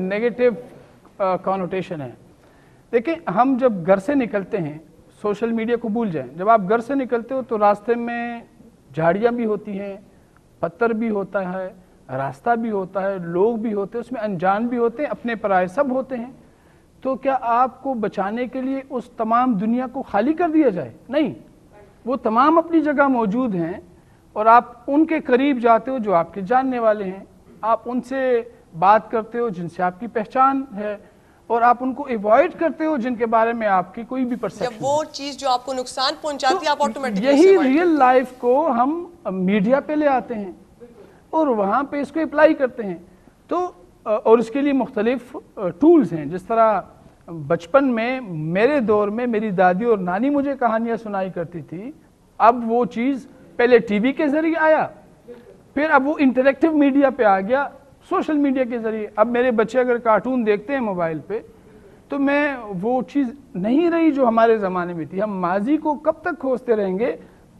نیگیٹو کانوٹیشن ہے. دیکھیں، ہم جب گھر سے نکلتے ہیں، سوشل میڈیا کو بھول جائیں، جب آپ گھر سے نکلتے ہو تو راستے میں جھاڑیاں بھی ہوتی ہیں، پتھر بھی ہوتا ہے، راستہ بھی ہوتا ہے، لوگ بھی ہوتے ہیں، اس میں انجان بھی ہوتے ہیں، اپنے پرائے سب ہوتے ہیں. تو کیا آپ کو بچانے کے لیے اس تمام دنیا کو خالی کر دیا جائے؟ نہیں، وہ تمام اپنی جگہ موجود ہیں اور آپ ان کے قریب جاتے ہو جو آپ کے جاننے والے ہیں، آپ ان سے بات کرتے ہو جن سے آپ کی پہچان ہے، اور آپ ان کو ایوائڈ کرتے ہو جن کے بارے میں آپ کی کوئی بھی پرسپشن. جب وہ چیز جو آپ کو نقصان پہنچاتی ہے آپ آٹومیٹکلی یہی ریئل لائف کو ہم میڈیا پہ لے آتے ہیں اور وہاں پہ اس کو اپلائی کرتے ہیں. تو اور اس کے لیے مختلف ٹولز ہیں. جس طرح بچپن میں میرے دور میں میری دادی اور نانی مجھے کہانیاں سنائی کرتی تھی، اب وہ چیز پہلے ٹی وی کے ذریعے آیا، پھر اب وہ انٹریکٹیو میڈیا پہ آ گیا سوشل میڈیا کے ذریعے. اب میرے بچے اگر کارٹون دیکھتے ہیں موبائل پہ تو میں وہ چیز نہیں رہی جو ہمارے زمانے میں تھی. ہم ماضی کو کب تک کھوجتے رہیں گے؟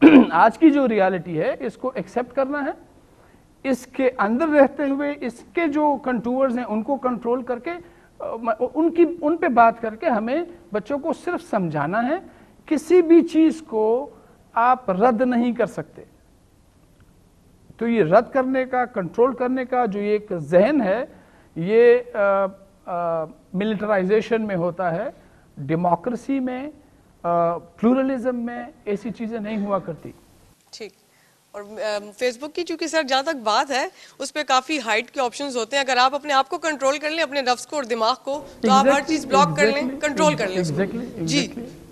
آج کی جو ریالٹی ہے اس کو ایکسیپٹ کرنا ہے، اس کے اندر رہتے ہوئے اس کے جو کنٹورز ہیں ان کو کنٹرول کر کے ان پہ بات کر کے ہمیں بچوں کو صرف سمجھانا ہے. کسی بھی چیز کو آپ رد نہیں کر سکتے. تو یہ رد کرنے کا، کنٹرول کرنے کا جو ایک ذہن ہے، یہ ملٹرائزیشن میں ہوتا ہے. ڈیموکریسی میں، پلورلزم میں ایسی چیزیں نہیں ہوا کرتی. ٹھیک. اور فیس بک کی چونکہ سر جہاں تک بات ہے اس پہ کافی ہائٹ کے آپشنز ہوتے ہیں. اگر آپ اپنے آپ کو کنٹرول کر لیں, اپنے نفس کو اور دماغ کو, تو آپ ہر چیز بلاک کر لیں, کنٹرول کر لیں اس کو. جی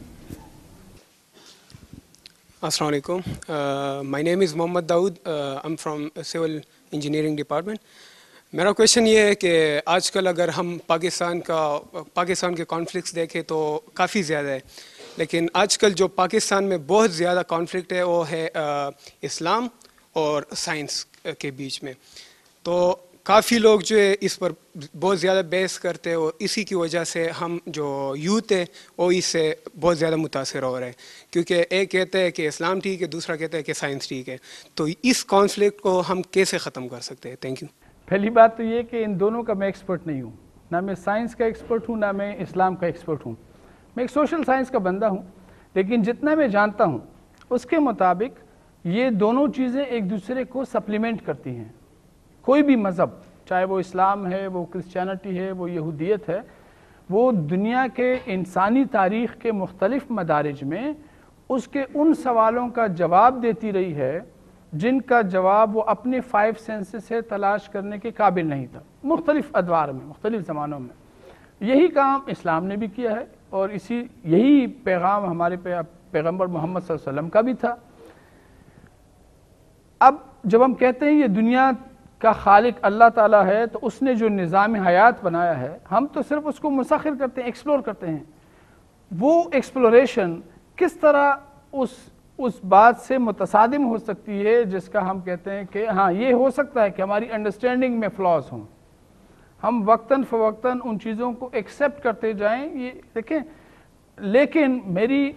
السلام علیکم. My name is Muhammad Dawood. I am from civil engineering department. میرا کویشچن یہ ہے کہ آج کل اگر ہم پاکستان کے کانفلکٹس دیکھیں تو کافی زیادہ ہے, لیکن آج کل جو پاکستان میں بہت زیادہ کانفلکٹ ہے وہ ہے اسلام اور سائنس کے بیچ میں. تو کافی لوگ جو ہے اس پر بہت زیادہ بحث کرتے ہیں, اور اسی کی وجہ سے ہم جو یوتھ ہے وہ اس سے بہت زیادہ متاثر ہو رہے ہیں, کیونکہ ایک کہتا ہے کہ اسلام ٹھیک ہے, دوسرا کہتا ہے کہ سائنس ٹھیک ہے. تو اس کانفلکٹ کو ہم کیسے ختم کر سکتے ہیں؟ Thank you. پہلی بات تو یہ کہ ان دونوں کا میں ایکسپرٹ نہیں ہوں, نہ میں سائنس کا ایکسپرٹ ہوں, نہ میں اسلام کا ایکسپرٹ ہوں. میں ایک سوشل سائنس کا بندہ ہوں, لیکن جتنا میں جانتا ہوں اس کے مطابق یہ دونوں چیزیں ایک دوسرے کو سپلیمنٹ کرتی ہیں. کوئی بھی مذہب, چاہے وہ اسلام ہے, وہ کرسچینٹی ہے, وہ یہودیت ہے, وہ دنیا کے انسانی تاریخ کے مختلف مدارج میں اس کے ان سوالوں کا جواب دیتی رہی ہے جن کا جواب وہ اپنے 5 سینسز سے تلاش کرنے کے قابل نہیں تھا, مختلف ادوار میں, مختلف زمانوں میں. یہی کام اسلام نے بھی کیا ہے, اور یہی پیغام ہمارے پیغمبر محمد صلی اللہ علیہ وسلم کا بھی تھا. اب جب ہم کہتے ہیں یہ دنیا کا خالق اللہ تعالیٰ ہے, تو اس نے جو نظام حیات بنایا ہے, ہم تو صرف اس کو مسخر کرتے ہیں, ایکسپلور کرتے ہیں. وہ ایکسپلوریشن کس طرح اس بات سے متصادم ہو سکتی ہے جس کا ہم کہتے ہیں کہ ہاں یہ ہو سکتا ہے کہ ہماری انڈرسٹینڈنگ میں فلاز ہوں, ہم وقتاً فوقتاً ان چیزوں کو ایکسیپٹ کرتے جائیں. یہ دیکھیں, لیکن میری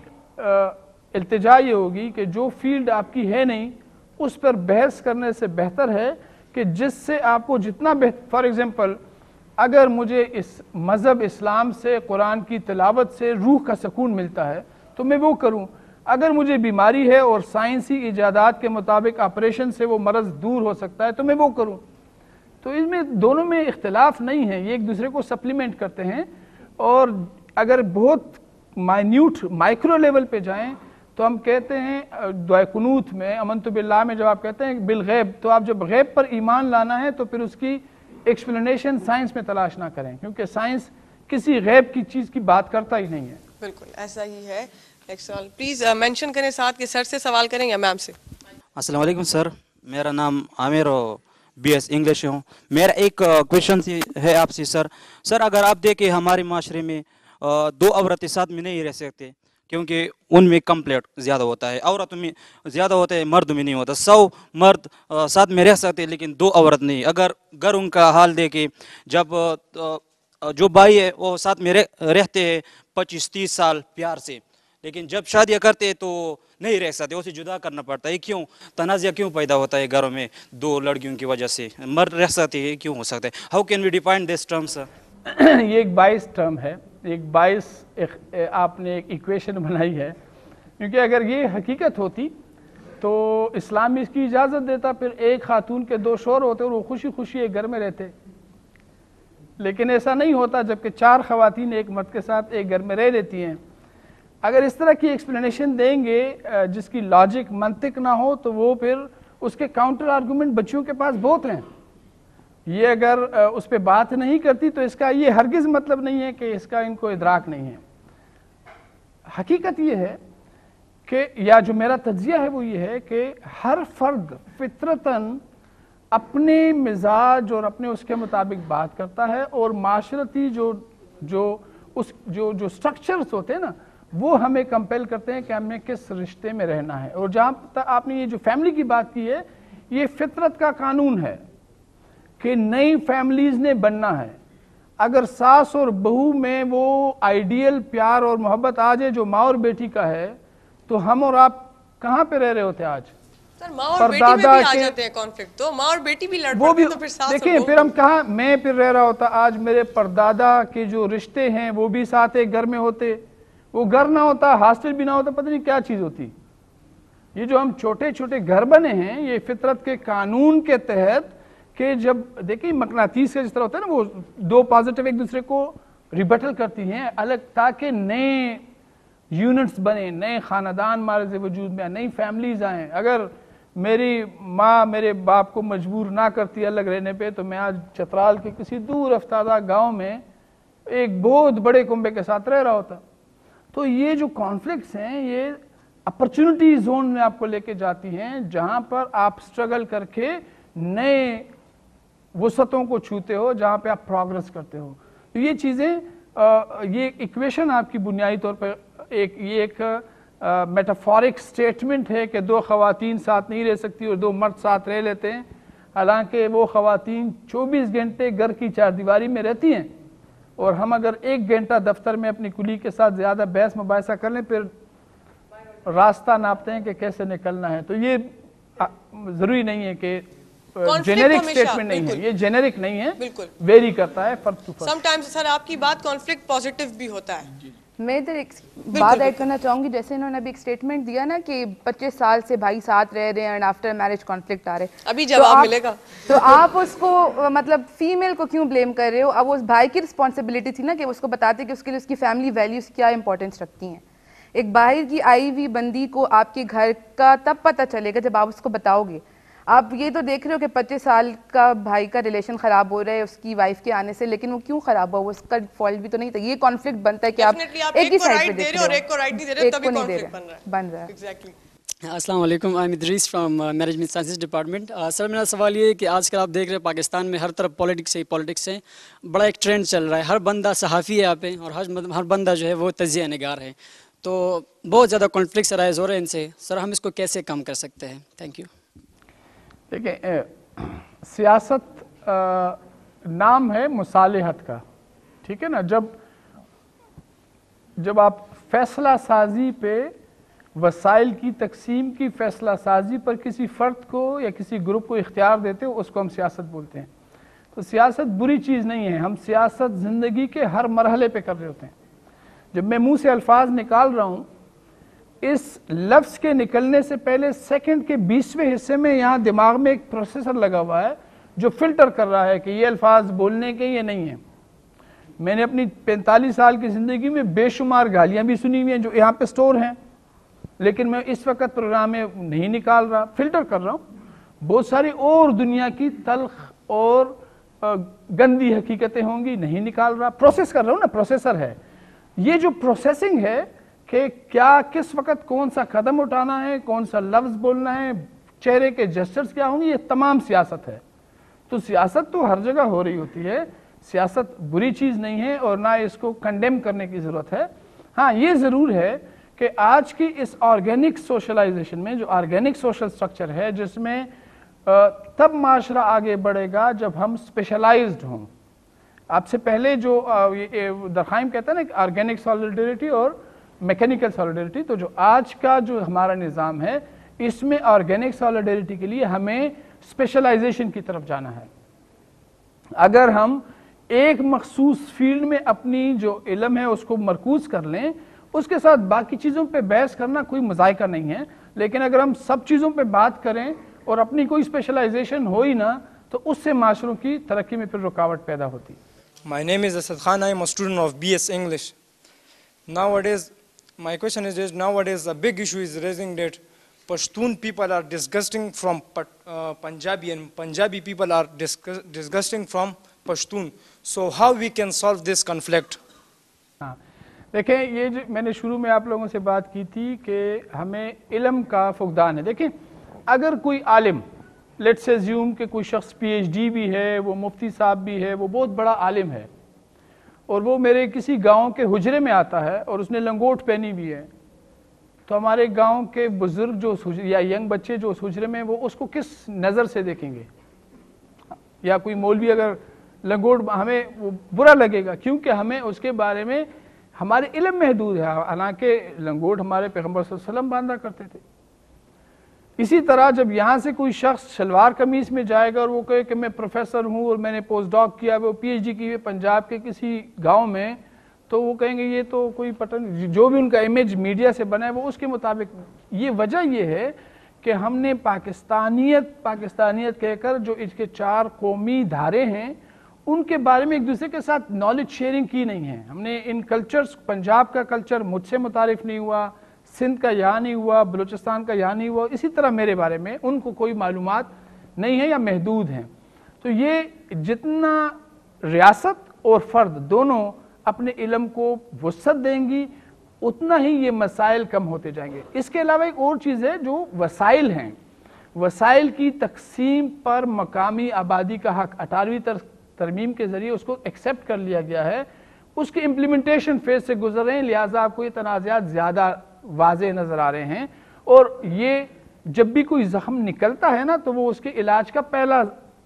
التجا یہ ہوگی کہ جو فیلڈ آپ کی ہے نہیں اس پر بحث کرنے سے بہتر ہے کہ جس سے آپ کو جتنا فار ایگزامپل اگر مجھے اس مذہب اسلام سے, قرآن کی تلاوت سے روح کا سکون ملتا ہے تو میں وہ کروں. اگر مجھے بیماری ہے اور سائنسی ایجادات کے مطابق آپریشن سے وہ مرض دور ہو سکتا ہے تو میں وہ کروں. تو اس میں دونوں میں اختلاف نہیں ہے, یہ ایک دوسرے کو سپلیمنٹ کرتے ہیں. اور اگر بہت مائنیوٹ مائکرو لیول پہ جائیں تو ہم کہتے ہیں دعائے قنوت میں, امنت باللہ میں جب آپ کہتے ہیں بالغیب, تو آپ جب غیب پر ایمان لانا ہے تو پھر اس کی ایکسپلینیشن سائنس میں تلاش نہ کریں, کیونکہ سائنس کسی غیب کی چیز کی بات کرتا ہی نہیں ہے. بالکل ایسا ہی ہے. نیکسٹ سوال پلیز مینشن کریں ساتھ کہ سر سے سوال کریں یا میم سے. السلام علیکم سر, میرا نام عامر اور BS انگلش ہوں. میرا ایک کویشچن ہے آپ سے سر. سر اگر آپ دیکھیں ہمارے معاشرے میں 2 عورتیں ساتھ میں نہیں رہ سکتے, کیونکہ ان میں کمپلیٹ زیادہ ہوتا ہے, عورتوں میں زیادہ ہوتا ہے, مرد میں نہیں ہوتا. 100 مرد ساتھ میں رہ سکتے لیکن 2 عورت نہیں. اگر گھر ان کا حال دیکھیں, جب جو بھائی ہے وہ ساتھ میں رہتے ہیں 25-30 سال پیار سے, لیکن جب شادیاں کرتے ہیں تو نہیں رہ سکتے, اسے جدا کرنا پڑتا ہے. کیوں تنازع کیوں پیدا ہوتا ہے گھروں میں 2 لڑکیوں کی وجہ سے؟ مرد رہ سکتے ہیں, کیوں ہو سکتا ہے؟ How can we define this term sir? یہ ایک 22 ٹرم ہے, ایک 22 آپ نے ایک ایکویشن بنائی ہے, کیونکہ اگر یہ حقیقت ہوتی تو اسلام اس کی اجازت دیتا, پھر ایک خاتون کے 2 شوہر ہوتے اور وہ خوشی خوشی ایک گھر میں رہتے. لیکن ایسا نہیں ہوتا, جبکہ 4 خواتین ایک مرد کے ساتھ ایک گھر میں رہ لیتی ہیں. اگر اس طرح کی ایکسپلینیشن دیں گے جس کی لاجک منطق نہ ہو تو وہ پھر اس کے کاؤنٹر آرگومنٹ بچوں کے پاس بہت ہیں. یہ اگر اس پہ بات نہیں کرتی تو اس کا یہ ہرگز مطلب نہیں ہے کہ اس کا ان کو ادراک نہیں ہے. حقیقت یہ ہے کہ یا جو میرا تجزیہ ہے وہ یہ ہے کہ ہر فرد فطرتاً اپنے مزاج اور اپنے اس کے مطابق بات کرتا ہے, اور معاشرتی جو سٹرکچرز ہوتے ہیں نا وہ ہمیں کمپیل کرتے ہیں کہ ہمیں کس رشتے میں رہنا ہے. اور جہاں تک آپ نے یہ جو فیملی کی بات کی ہے, یہ فطرت کا قانون ہے کہ نئی فیملیز نے بننا ہے. اگر ساس اور بہو میں وہ آئیڈیل پیار اور محبت آ جائے جو ماں اور بیٹی کا ہے, تو ہم اور آپ کہاں پہ رہ رہے ہوتے آج؟ سر ماں اور بیٹی میں بھی آ جاتے ہیں کانفلکٹ, تو ماں اور بیٹی بھی لڑ پڑتے ہیں, تو پھر ساس اور دیکھیں پھر ہم کہاں میں پھر رہ رہا ہوتا. آج میرے پردادا کے جو رشتے ہیں وہ بھی ساتھ ایک گھر میں ہوتے, وہ گھر نہ ہوتا, ہاسٹل بھی نہ ہوتا, پتہ نہیں کیا چیز ہوتی. یہ جو ہم چھوٹے چھوٹے گھر بنے ہیں یہ فطرت کے قانون کے تحت, کہ جب دیکھیں مقناطیس کا جس طرح ہوتا ہے نا, وہ 2 پازیٹیو ایک دوسرے کو ریبٹل کرتی ہیں الگ, تاکہ نئے یونٹس بنے, نئے خاندان ہمارے وجود میں, نئی فیملیز آئیں. اگر میری ماں میرے باپ کو مجبور نہ کرتی الگ رہنے پہ تو میں آج چترال کے کسی دور افتادہ گاؤں میں ایک بہت بڑے کنبے کے ساتھ رہ رہا ہوتا. تو یہ جو کانفلکٹس ہیں یہ اپرچونٹی زون میں آپ کو لے کے جاتی ہیں جہاں پر آپ سٹرگل کر کے نئے وسعتوں کو چھوتے ہو, جہاں پہ آپ پروگرس کرتے ہو. تو یہ چیزیں یہ ایکویشن آپ کی بنیادی طور پر ایک میٹافورک سٹیٹمنٹ ہے کہ دو خواتین ساتھ نہیں رہ سکتی اور دو مرد ساتھ رہ لیتے ہیں, حالانکہ وہ خواتین 24 گھنٹے گھر کی چار دیواری میں رہتی ہیں اور ہم اگر 1 گھنٹہ دفتر میں اپنی کلیگ کے ساتھ زیادہ بحث مباحثہ کر لیں پھر راستہ ناپتے ہیں کہ کیسے نکلنا ہے. تو یہ ضروری نہیں ہے کہ جنیرک سٹیٹمنٹ نہیں ہے, یہ جنیرک نہیں ہے, ویری کرتا ہے فرق ٹو فرق. سم ٹائمز سر آپ کی بات کانفلکٹ پازیٹیو بھی ہوتا ہے. میں ادھر ایک بات ایڈ کرنا چاہوں گی, جیسے انہوں نے ابھی ایک سٹیٹمنٹ دیا نا کہ 25 سال سے بھائی ساتھ رہ رہے ہیں اینڈ آفٹر میرج کانفلکٹ آ رہے ہیں, ابھی جواب ملے گا. تو آپ اس کو مطلب فیمیل کو کیوں بلیم کر رہے ہو؟ اب اس بھائی کی رسپانسبلٹی تھی نا کہ اس کو بتاتے کہ اس کے لیے اس کی فیملی ویلیوز کیا امپورٹنس رکھتی ہیں. ایک باہر کی آئی ہوئی بندی کو آپ کے گھر کا تب پتہ چلے گا جب آپ اس کو بتاؤ گے. آپ یہ تو دیکھ رہے ہو کہ 25 سال کا بھائی کا ریلیشن خراب ہو رہا ہے اس کی وائف کے آنے سے, لیکن وہ کیوں خراب ہوا, وہ اس کا فالٹ بھی تو نہیں تھا. یہ کانفلکٹ بنتا ہے کہ آپ ایک ہی سائڈ پہ دیکھ رہے ہو, ایک کو رائٹ نہیں دے رہے, تبھی کانفلکٹ بن رہا ہے. ایگزیکٹلی. السلام علیکم, I am Idrees from management sciences department. Sir میرا سوال یہ ہے کہ آج کل آپ دیکھ رہے ہیں پاکستان میں ہر طرف پالیٹکس ہے, بڑا ایک ٹرینڈ چل رہا ہے, ہر بندہ صحافی ہے یہاں پہ اور ہر بندہ جو ہے وہ تجزیہ نگار ہے. تو بہت زیادہ کانفلکٹس رائز ہو رہے ہیں ان سے. سر ہم اس کو کیسے کم کر سکتے ہیں؟ Thank you. دیکھیں, سیاست نام ہے مصالحت کا, ٹھیک ہے نا. جب آپ فیصلہ سازی پہ وسائل کی تقسیم کی فیصلہ سازی پر کسی فرد کو یا کسی گروپ کو اختیار دیتے ہو اس کو ہم سیاست بولتے ہیں. تو سیاست بری چیز نہیں ہے, ہم سیاست زندگی کے ہر مرحلے پہ کر رہے ہوتے ہیں. جب میں منہ سے الفاظ نکال رہا ہوں, اس لفظ کے نکلنے سے پہلے سیکنڈ کے 20ویں حصے میں یہاں دماغ میں ایک پروسیسر لگا ہوا ہے جو فلٹر کر رہا ہے کہ یہ الفاظ بولنے کے یہ نہیں ہیں. میں نے اپنی 45 سال کی زندگی میں بے شمار گالیاں بھی سنی ہوئی ہیں جو یہاں پہ سٹور ہیں, لیکن میں اس وقت پروگرام میں نہیں نکال رہا, فلٹر کر رہا ہوں. بہت ساری اور دنیا کی تلخ اور گندی حقیقتیں ہوں گی, نہیں نکال رہا, پروسیس کر رہا ہوں نا, پروسیسر ہے. یہ جو پروسیسنگ ہے کہ کیا کس وقت کون سا قدم اٹھانا ہے, کون سا لفظ بولنا ہے, چہرے کے جسچرز کیا ہوں گے, یہ تمام سیاست ہے. تو سیاست تو ہر جگہ ہو رہی ہوتی ہے, سیاست بری چیز نہیں ہے اور نہ اس کو کنڈیم کرنے کی ضرورت ہے. ہاں یہ ضرور ہے کہ آج کی اس آرگینک سوشلائزیشن میں, جو آرگینک سوشل سٹرکچر ہے, جس میں تب معاشرہ آگے بڑھے گا جب ہم اسپیشلائزڈ ہوں. آپ سے پہلے جو درخائم کہتا ہے نا آرگینک سالیڈیریٹی اور میکینیکل سالیڈیریٹی, تو جو آج کا جو ہمارا نظام ہے اس میں آرگینک سالیڈیریٹی کے لیے ہمیں اسپیشلائزیشن کی طرف جانا ہے. اگر ہم ایک مخصوص فیلڈ میں اپنی جو علم ہے اس کو مرکوز کر لیں, اس کے ساتھ باقی چیزوں پہ بحث کرنا کوئی مذائقہ نہیں ہے. لیکن اگر ہم سب چیزوں پہ بات کریں اور اپنی کوئی اسپیشلائزیشن ہو ہی نہ, تو اس سے معاشروں کی ترقی میں پھر رکاوٹ پیدا ہوتی. My name is Asad Khan. I am a student of BS English. Nowadays, my question is nowadays a big issue is raising that Pashtun people are disgusting from Punjabi and Punjabi people are disgusting from Pashtun. So how we can solve this conflict? دیکھیں, یہ جو میں نے شروع میں آپ لوگوں سے بات کی تھی کہ ہمیں علم کا فقدان ہے. دیکھیں, اگر کوئی عالم, لیٹس ایزیوم کہ کوئی شخص پی ایچ ڈی بھی ہے, وہ مفتی صاحب بھی ہے, وہ بہت بڑا عالم ہے, اور وہ میرے کسی گاؤں کے حجرے میں آتا ہے اور اس نے لنگوٹ پہنی بھی ہے, تو ہمارے گاؤں کے بزرگ جو یا ینگ بچے جو اس حجرے میں, وہ اس کو کس نظر سے دیکھیں گے؟ یا کوئی مولوی اگر لنگوٹ, ہمیں وہ برا لگے گا کیونکہ ہمیں اس کے بارے میں ہمارے علم محدود ہے, حالانکہ لنگوٹ ہمارے پیغمبر صلی اللہ علیہ وسلم باندھا کرتے تھے. اسی طرح جب یہاں سے کوئی شخص شلوار قمیص میں جائے گا اور وہ کہے کہ میں پروفیسر ہوں اور میں نے پوسٹ ڈاک کیا, وہ پی ایچ ڈی کی ہوئی پنجاب کے کسی گاؤں میں, تو وہ کہیں گے یہ تو کوئی پتہ نہیں, جو بھی ان کا امیج میڈیا سے بنا ہے وہ اس کے مطابق. یہ وجہ یہ ہے کہ ہم نے پاکستانیت کہہ کر جو اس کے 4 قومی دھارے ہیں ان کے بارے میں ایک دوسرے کے ساتھ نالج شیئرنگ کی نہیں ہے. ہم نے ان کلچرز, پنجاب کا کلچر مجھ سے متعارف نہیں ہوا, سندھ کا یہاں نہیں ہوا, بلوچستان کا یہاں نہیں ہوا, اسی طرح میرے بارے میں ان کو کوئی معلومات نہیں ہے یا محدود ہیں. تو یہ جتنا ریاست اور فرد دونوں اپنے علم کو وسعت دیں گی اتنا ہی یہ مسائل کم ہوتے جائیں گے. اس کے علاوہ ایک اور چیز ہے جو وسائل ہیں, وسائل کی تقسیم پر مقامی آبادی کا حق 18ویں ترمیم کے ذریعے اس کو ایکسیپٹ کر لیا گیا ہے, اس کے امپلیمنٹیشن فیز سے گزر رہے ہیں, لہٰذا آپ کو یہ تنازعات زیادہ واضح نظر آ رہے ہیں. اور یہ جب بھی کوئی زخم نکلتا ہے نا تو وہ اس کے علاج کا پہلا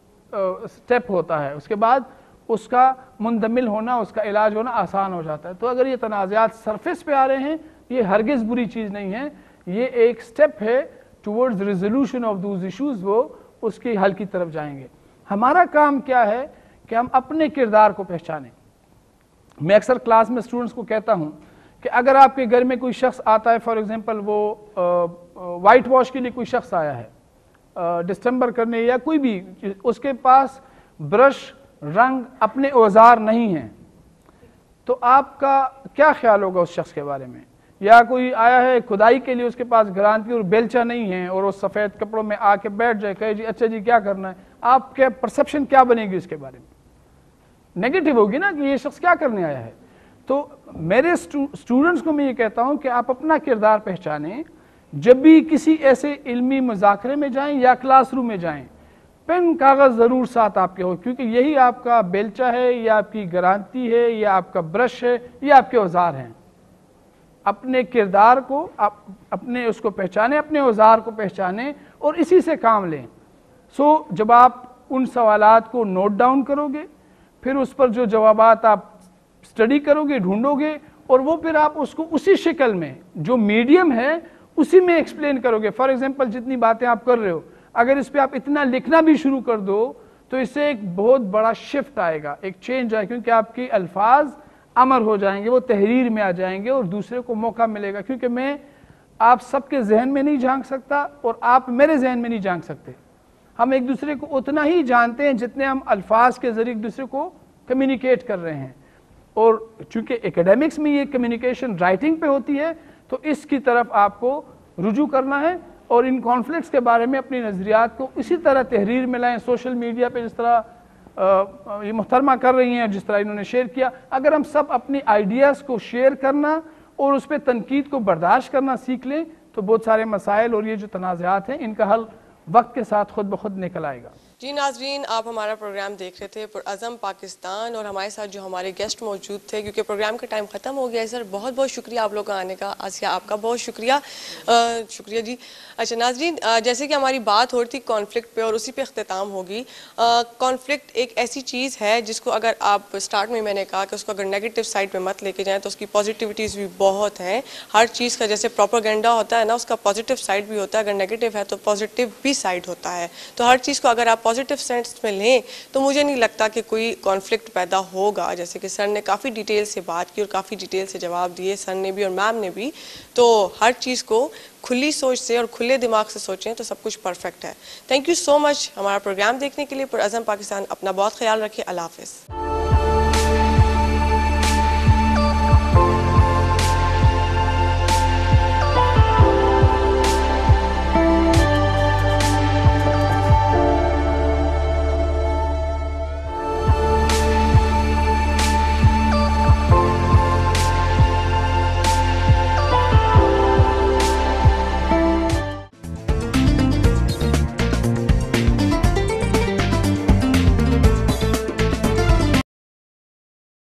سٹیپ ہوتا ہے, اس کے بعد اس کا مندمل ہونا, اس کا علاج ہونا آسان ہو جاتا ہے. تو اگر یہ تنازعات سرفیس پہ آ رہے ہیں یہ ہرگز بری چیز نہیں ہے, یہ ایک سٹیپ ہے towards resolution of those issues, وہ اس کی حل کی طرف جائیں گے. ہمارا کام کیا ہے کہ ہم اپنے کردار کو پہچانیں. میں اکثر کلاس میں اسٹوڈنٹس کو کہتا ہوں کہ اگر آپ کے گھر میں کوئی شخص آتا ہے, فار ایگزامپل وہ وائٹ واش کے لیے کوئی شخص آیا ہے ڈسٹمبر کرنے یا کوئی بھی, اس کے پاس برش, رنگ, اپنے اوزار نہیں ہیں, تو آپ کا کیا خیال ہوگا اس شخص کے بارے میں؟ یا کوئی آیا ہے کھدائی کے لیے, اس کے پاس گرانتی اور بیلچہ نہیں ہے اور وہ سفید کپڑوں میں آ کے بیٹھ جائے, کہے جی اچھا جی کیا کرنا ہے, آپ کے پرسیپشن کیا بنے گی اس کے بارے میں؟ نیگیٹو ہوگی نا کہ یہ شخص کیا کرنے آیا ہے. تو میرے اسٹوڈنٹس کو میں یہ کہتا ہوں کہ آپ اپنا کردار پہچانیں. جب بھی کسی ایسے علمی مذاکرے میں جائیں یا کلاس روم میں جائیں, پین کاغذ ضرور ساتھ آپ کے ہو, کیونکہ یہی آپ کا بیلچہ ہے یا آپ کی گرانتی ہے یا آپ کا برش ہے یا آپ کے اوزار ہیں. اپنے کردار کو اپنے اس کو پہچانیں, اپنے اوزار کو پہچانیں اور اسی سے کام لیں. جب آپ ان سوالات کو نوٹ ڈاؤن کرو گے, پھر اس پر جو جوابات آپ اسٹڈی کرو گے, ڈھونڈو گے, اور وہ پھر آپ اس کو اسی شکل میں جو میڈیم ہے اسی میں ایکسپلین کرو گے. فار ایگزامپل جتنی باتیں آپ کر رہے ہو, اگر اس پہ آپ اتنا لکھنا بھی شروع کر دو تو اس سے ایک بہت بڑا شفٹ آئے گا, ایک چینج آئے گا, کیونکہ آپ کے الفاظ امر ہو جائیں گے, وہ تحریر میں آ جائیں گے اور دوسرے کو موقع ملے گا. کیونکہ میں آپ سب کے ذہن میں نہیں جھانک سکتا اور آپ میرے ذہن میں نہیں جھانک سکتے. ہم ایک دوسرے کو اتنا ہی جانتے ہیں جتنے ہم الفاظ کے ذریعے ایک دوسرے کو کمیونیکیٹ کر رہے ہیں. اور چونکہ ایکیڈیمکس میں یہ کمیونیکیشن رائٹنگ پہ ہوتی ہے تو اس کی طرف آپ کو رجوع کرنا ہے اور ان کانفلکٹس کے بارے میں اپنی نظریات کو اسی طرح تحریر میں لائیں. سوشل میڈیا پہ جس طرح یہ محترمہ کر رہی ہیں, جس طرح انہوں نے شیئر کیا, اگر ہم سب اپنی آئیڈیاز کو شیئر کرنا اور اس پہ تنقید کو برداشت کرنا سیکھ لیں تو بہت سارے مسائل اور یہ جو تنازعات ہیں ان کا حل وقت کے ساتھ خود بخود نکل آئے گا. جی ناظرین, آپ ہمارا پروگرام دیکھ رہے تھے پرعزم پاکستان, اور ہمارے ساتھ جو ہمارے گیسٹ موجود تھے, کیونکہ پروگرام کا ٹائم ختم ہو گیا ہے. سر بہت بہت شکریہ آپ لوگ کا آنے کا. آسیہ آپ کا بہت شکریہ. شکریہ جی. اچھا ناظرین, جیسے کہ ہماری بات ہو رہی تھی کانفلکٹ پہ اور اسی پہ اختتام ہوگی. کانفلکٹ ایک ایسی چیز ہے جس کو اگر آپ اسٹارٹ میں نے کہا کہ اس کو اگر نیگیٹو سائڈ پہ مت لے کے جائیں تو اس کی پازیٹیوٹیز بھی بہت ہیں. ہر چیز کا جیسے پروپیگنڈا ہوتا ہے نا, اس کا پازیٹیو سائڈ بھی ہوتا ہے, اگر نیگیٹو ہے تو پازیٹیو بھی سائڈ ہوتا ہے. تو ہر چیز کو اگر آپ پازیٹیو سینس میں لیں تو مجھے نہیں لگتا کہ کوئی کانفلکٹ پیدا ہوگا. جیسے کہ سر نے کافی ڈیٹیل سے بات کی اور کافی ڈیٹیل سے جواب دیے, سر نے بھی اور میم نے بھی. تو ہر چیز کو کھلی سوچ سے اور کھلے دماغ سے سوچیں تو سب کچھ پرفیکٹ ہے. تھینک یو سو مچ ہمارا پروگرام دیکھنے کے لیے. پرعزم پاکستان, اپنا بہت خیال رکھیں. اللہ حافظ.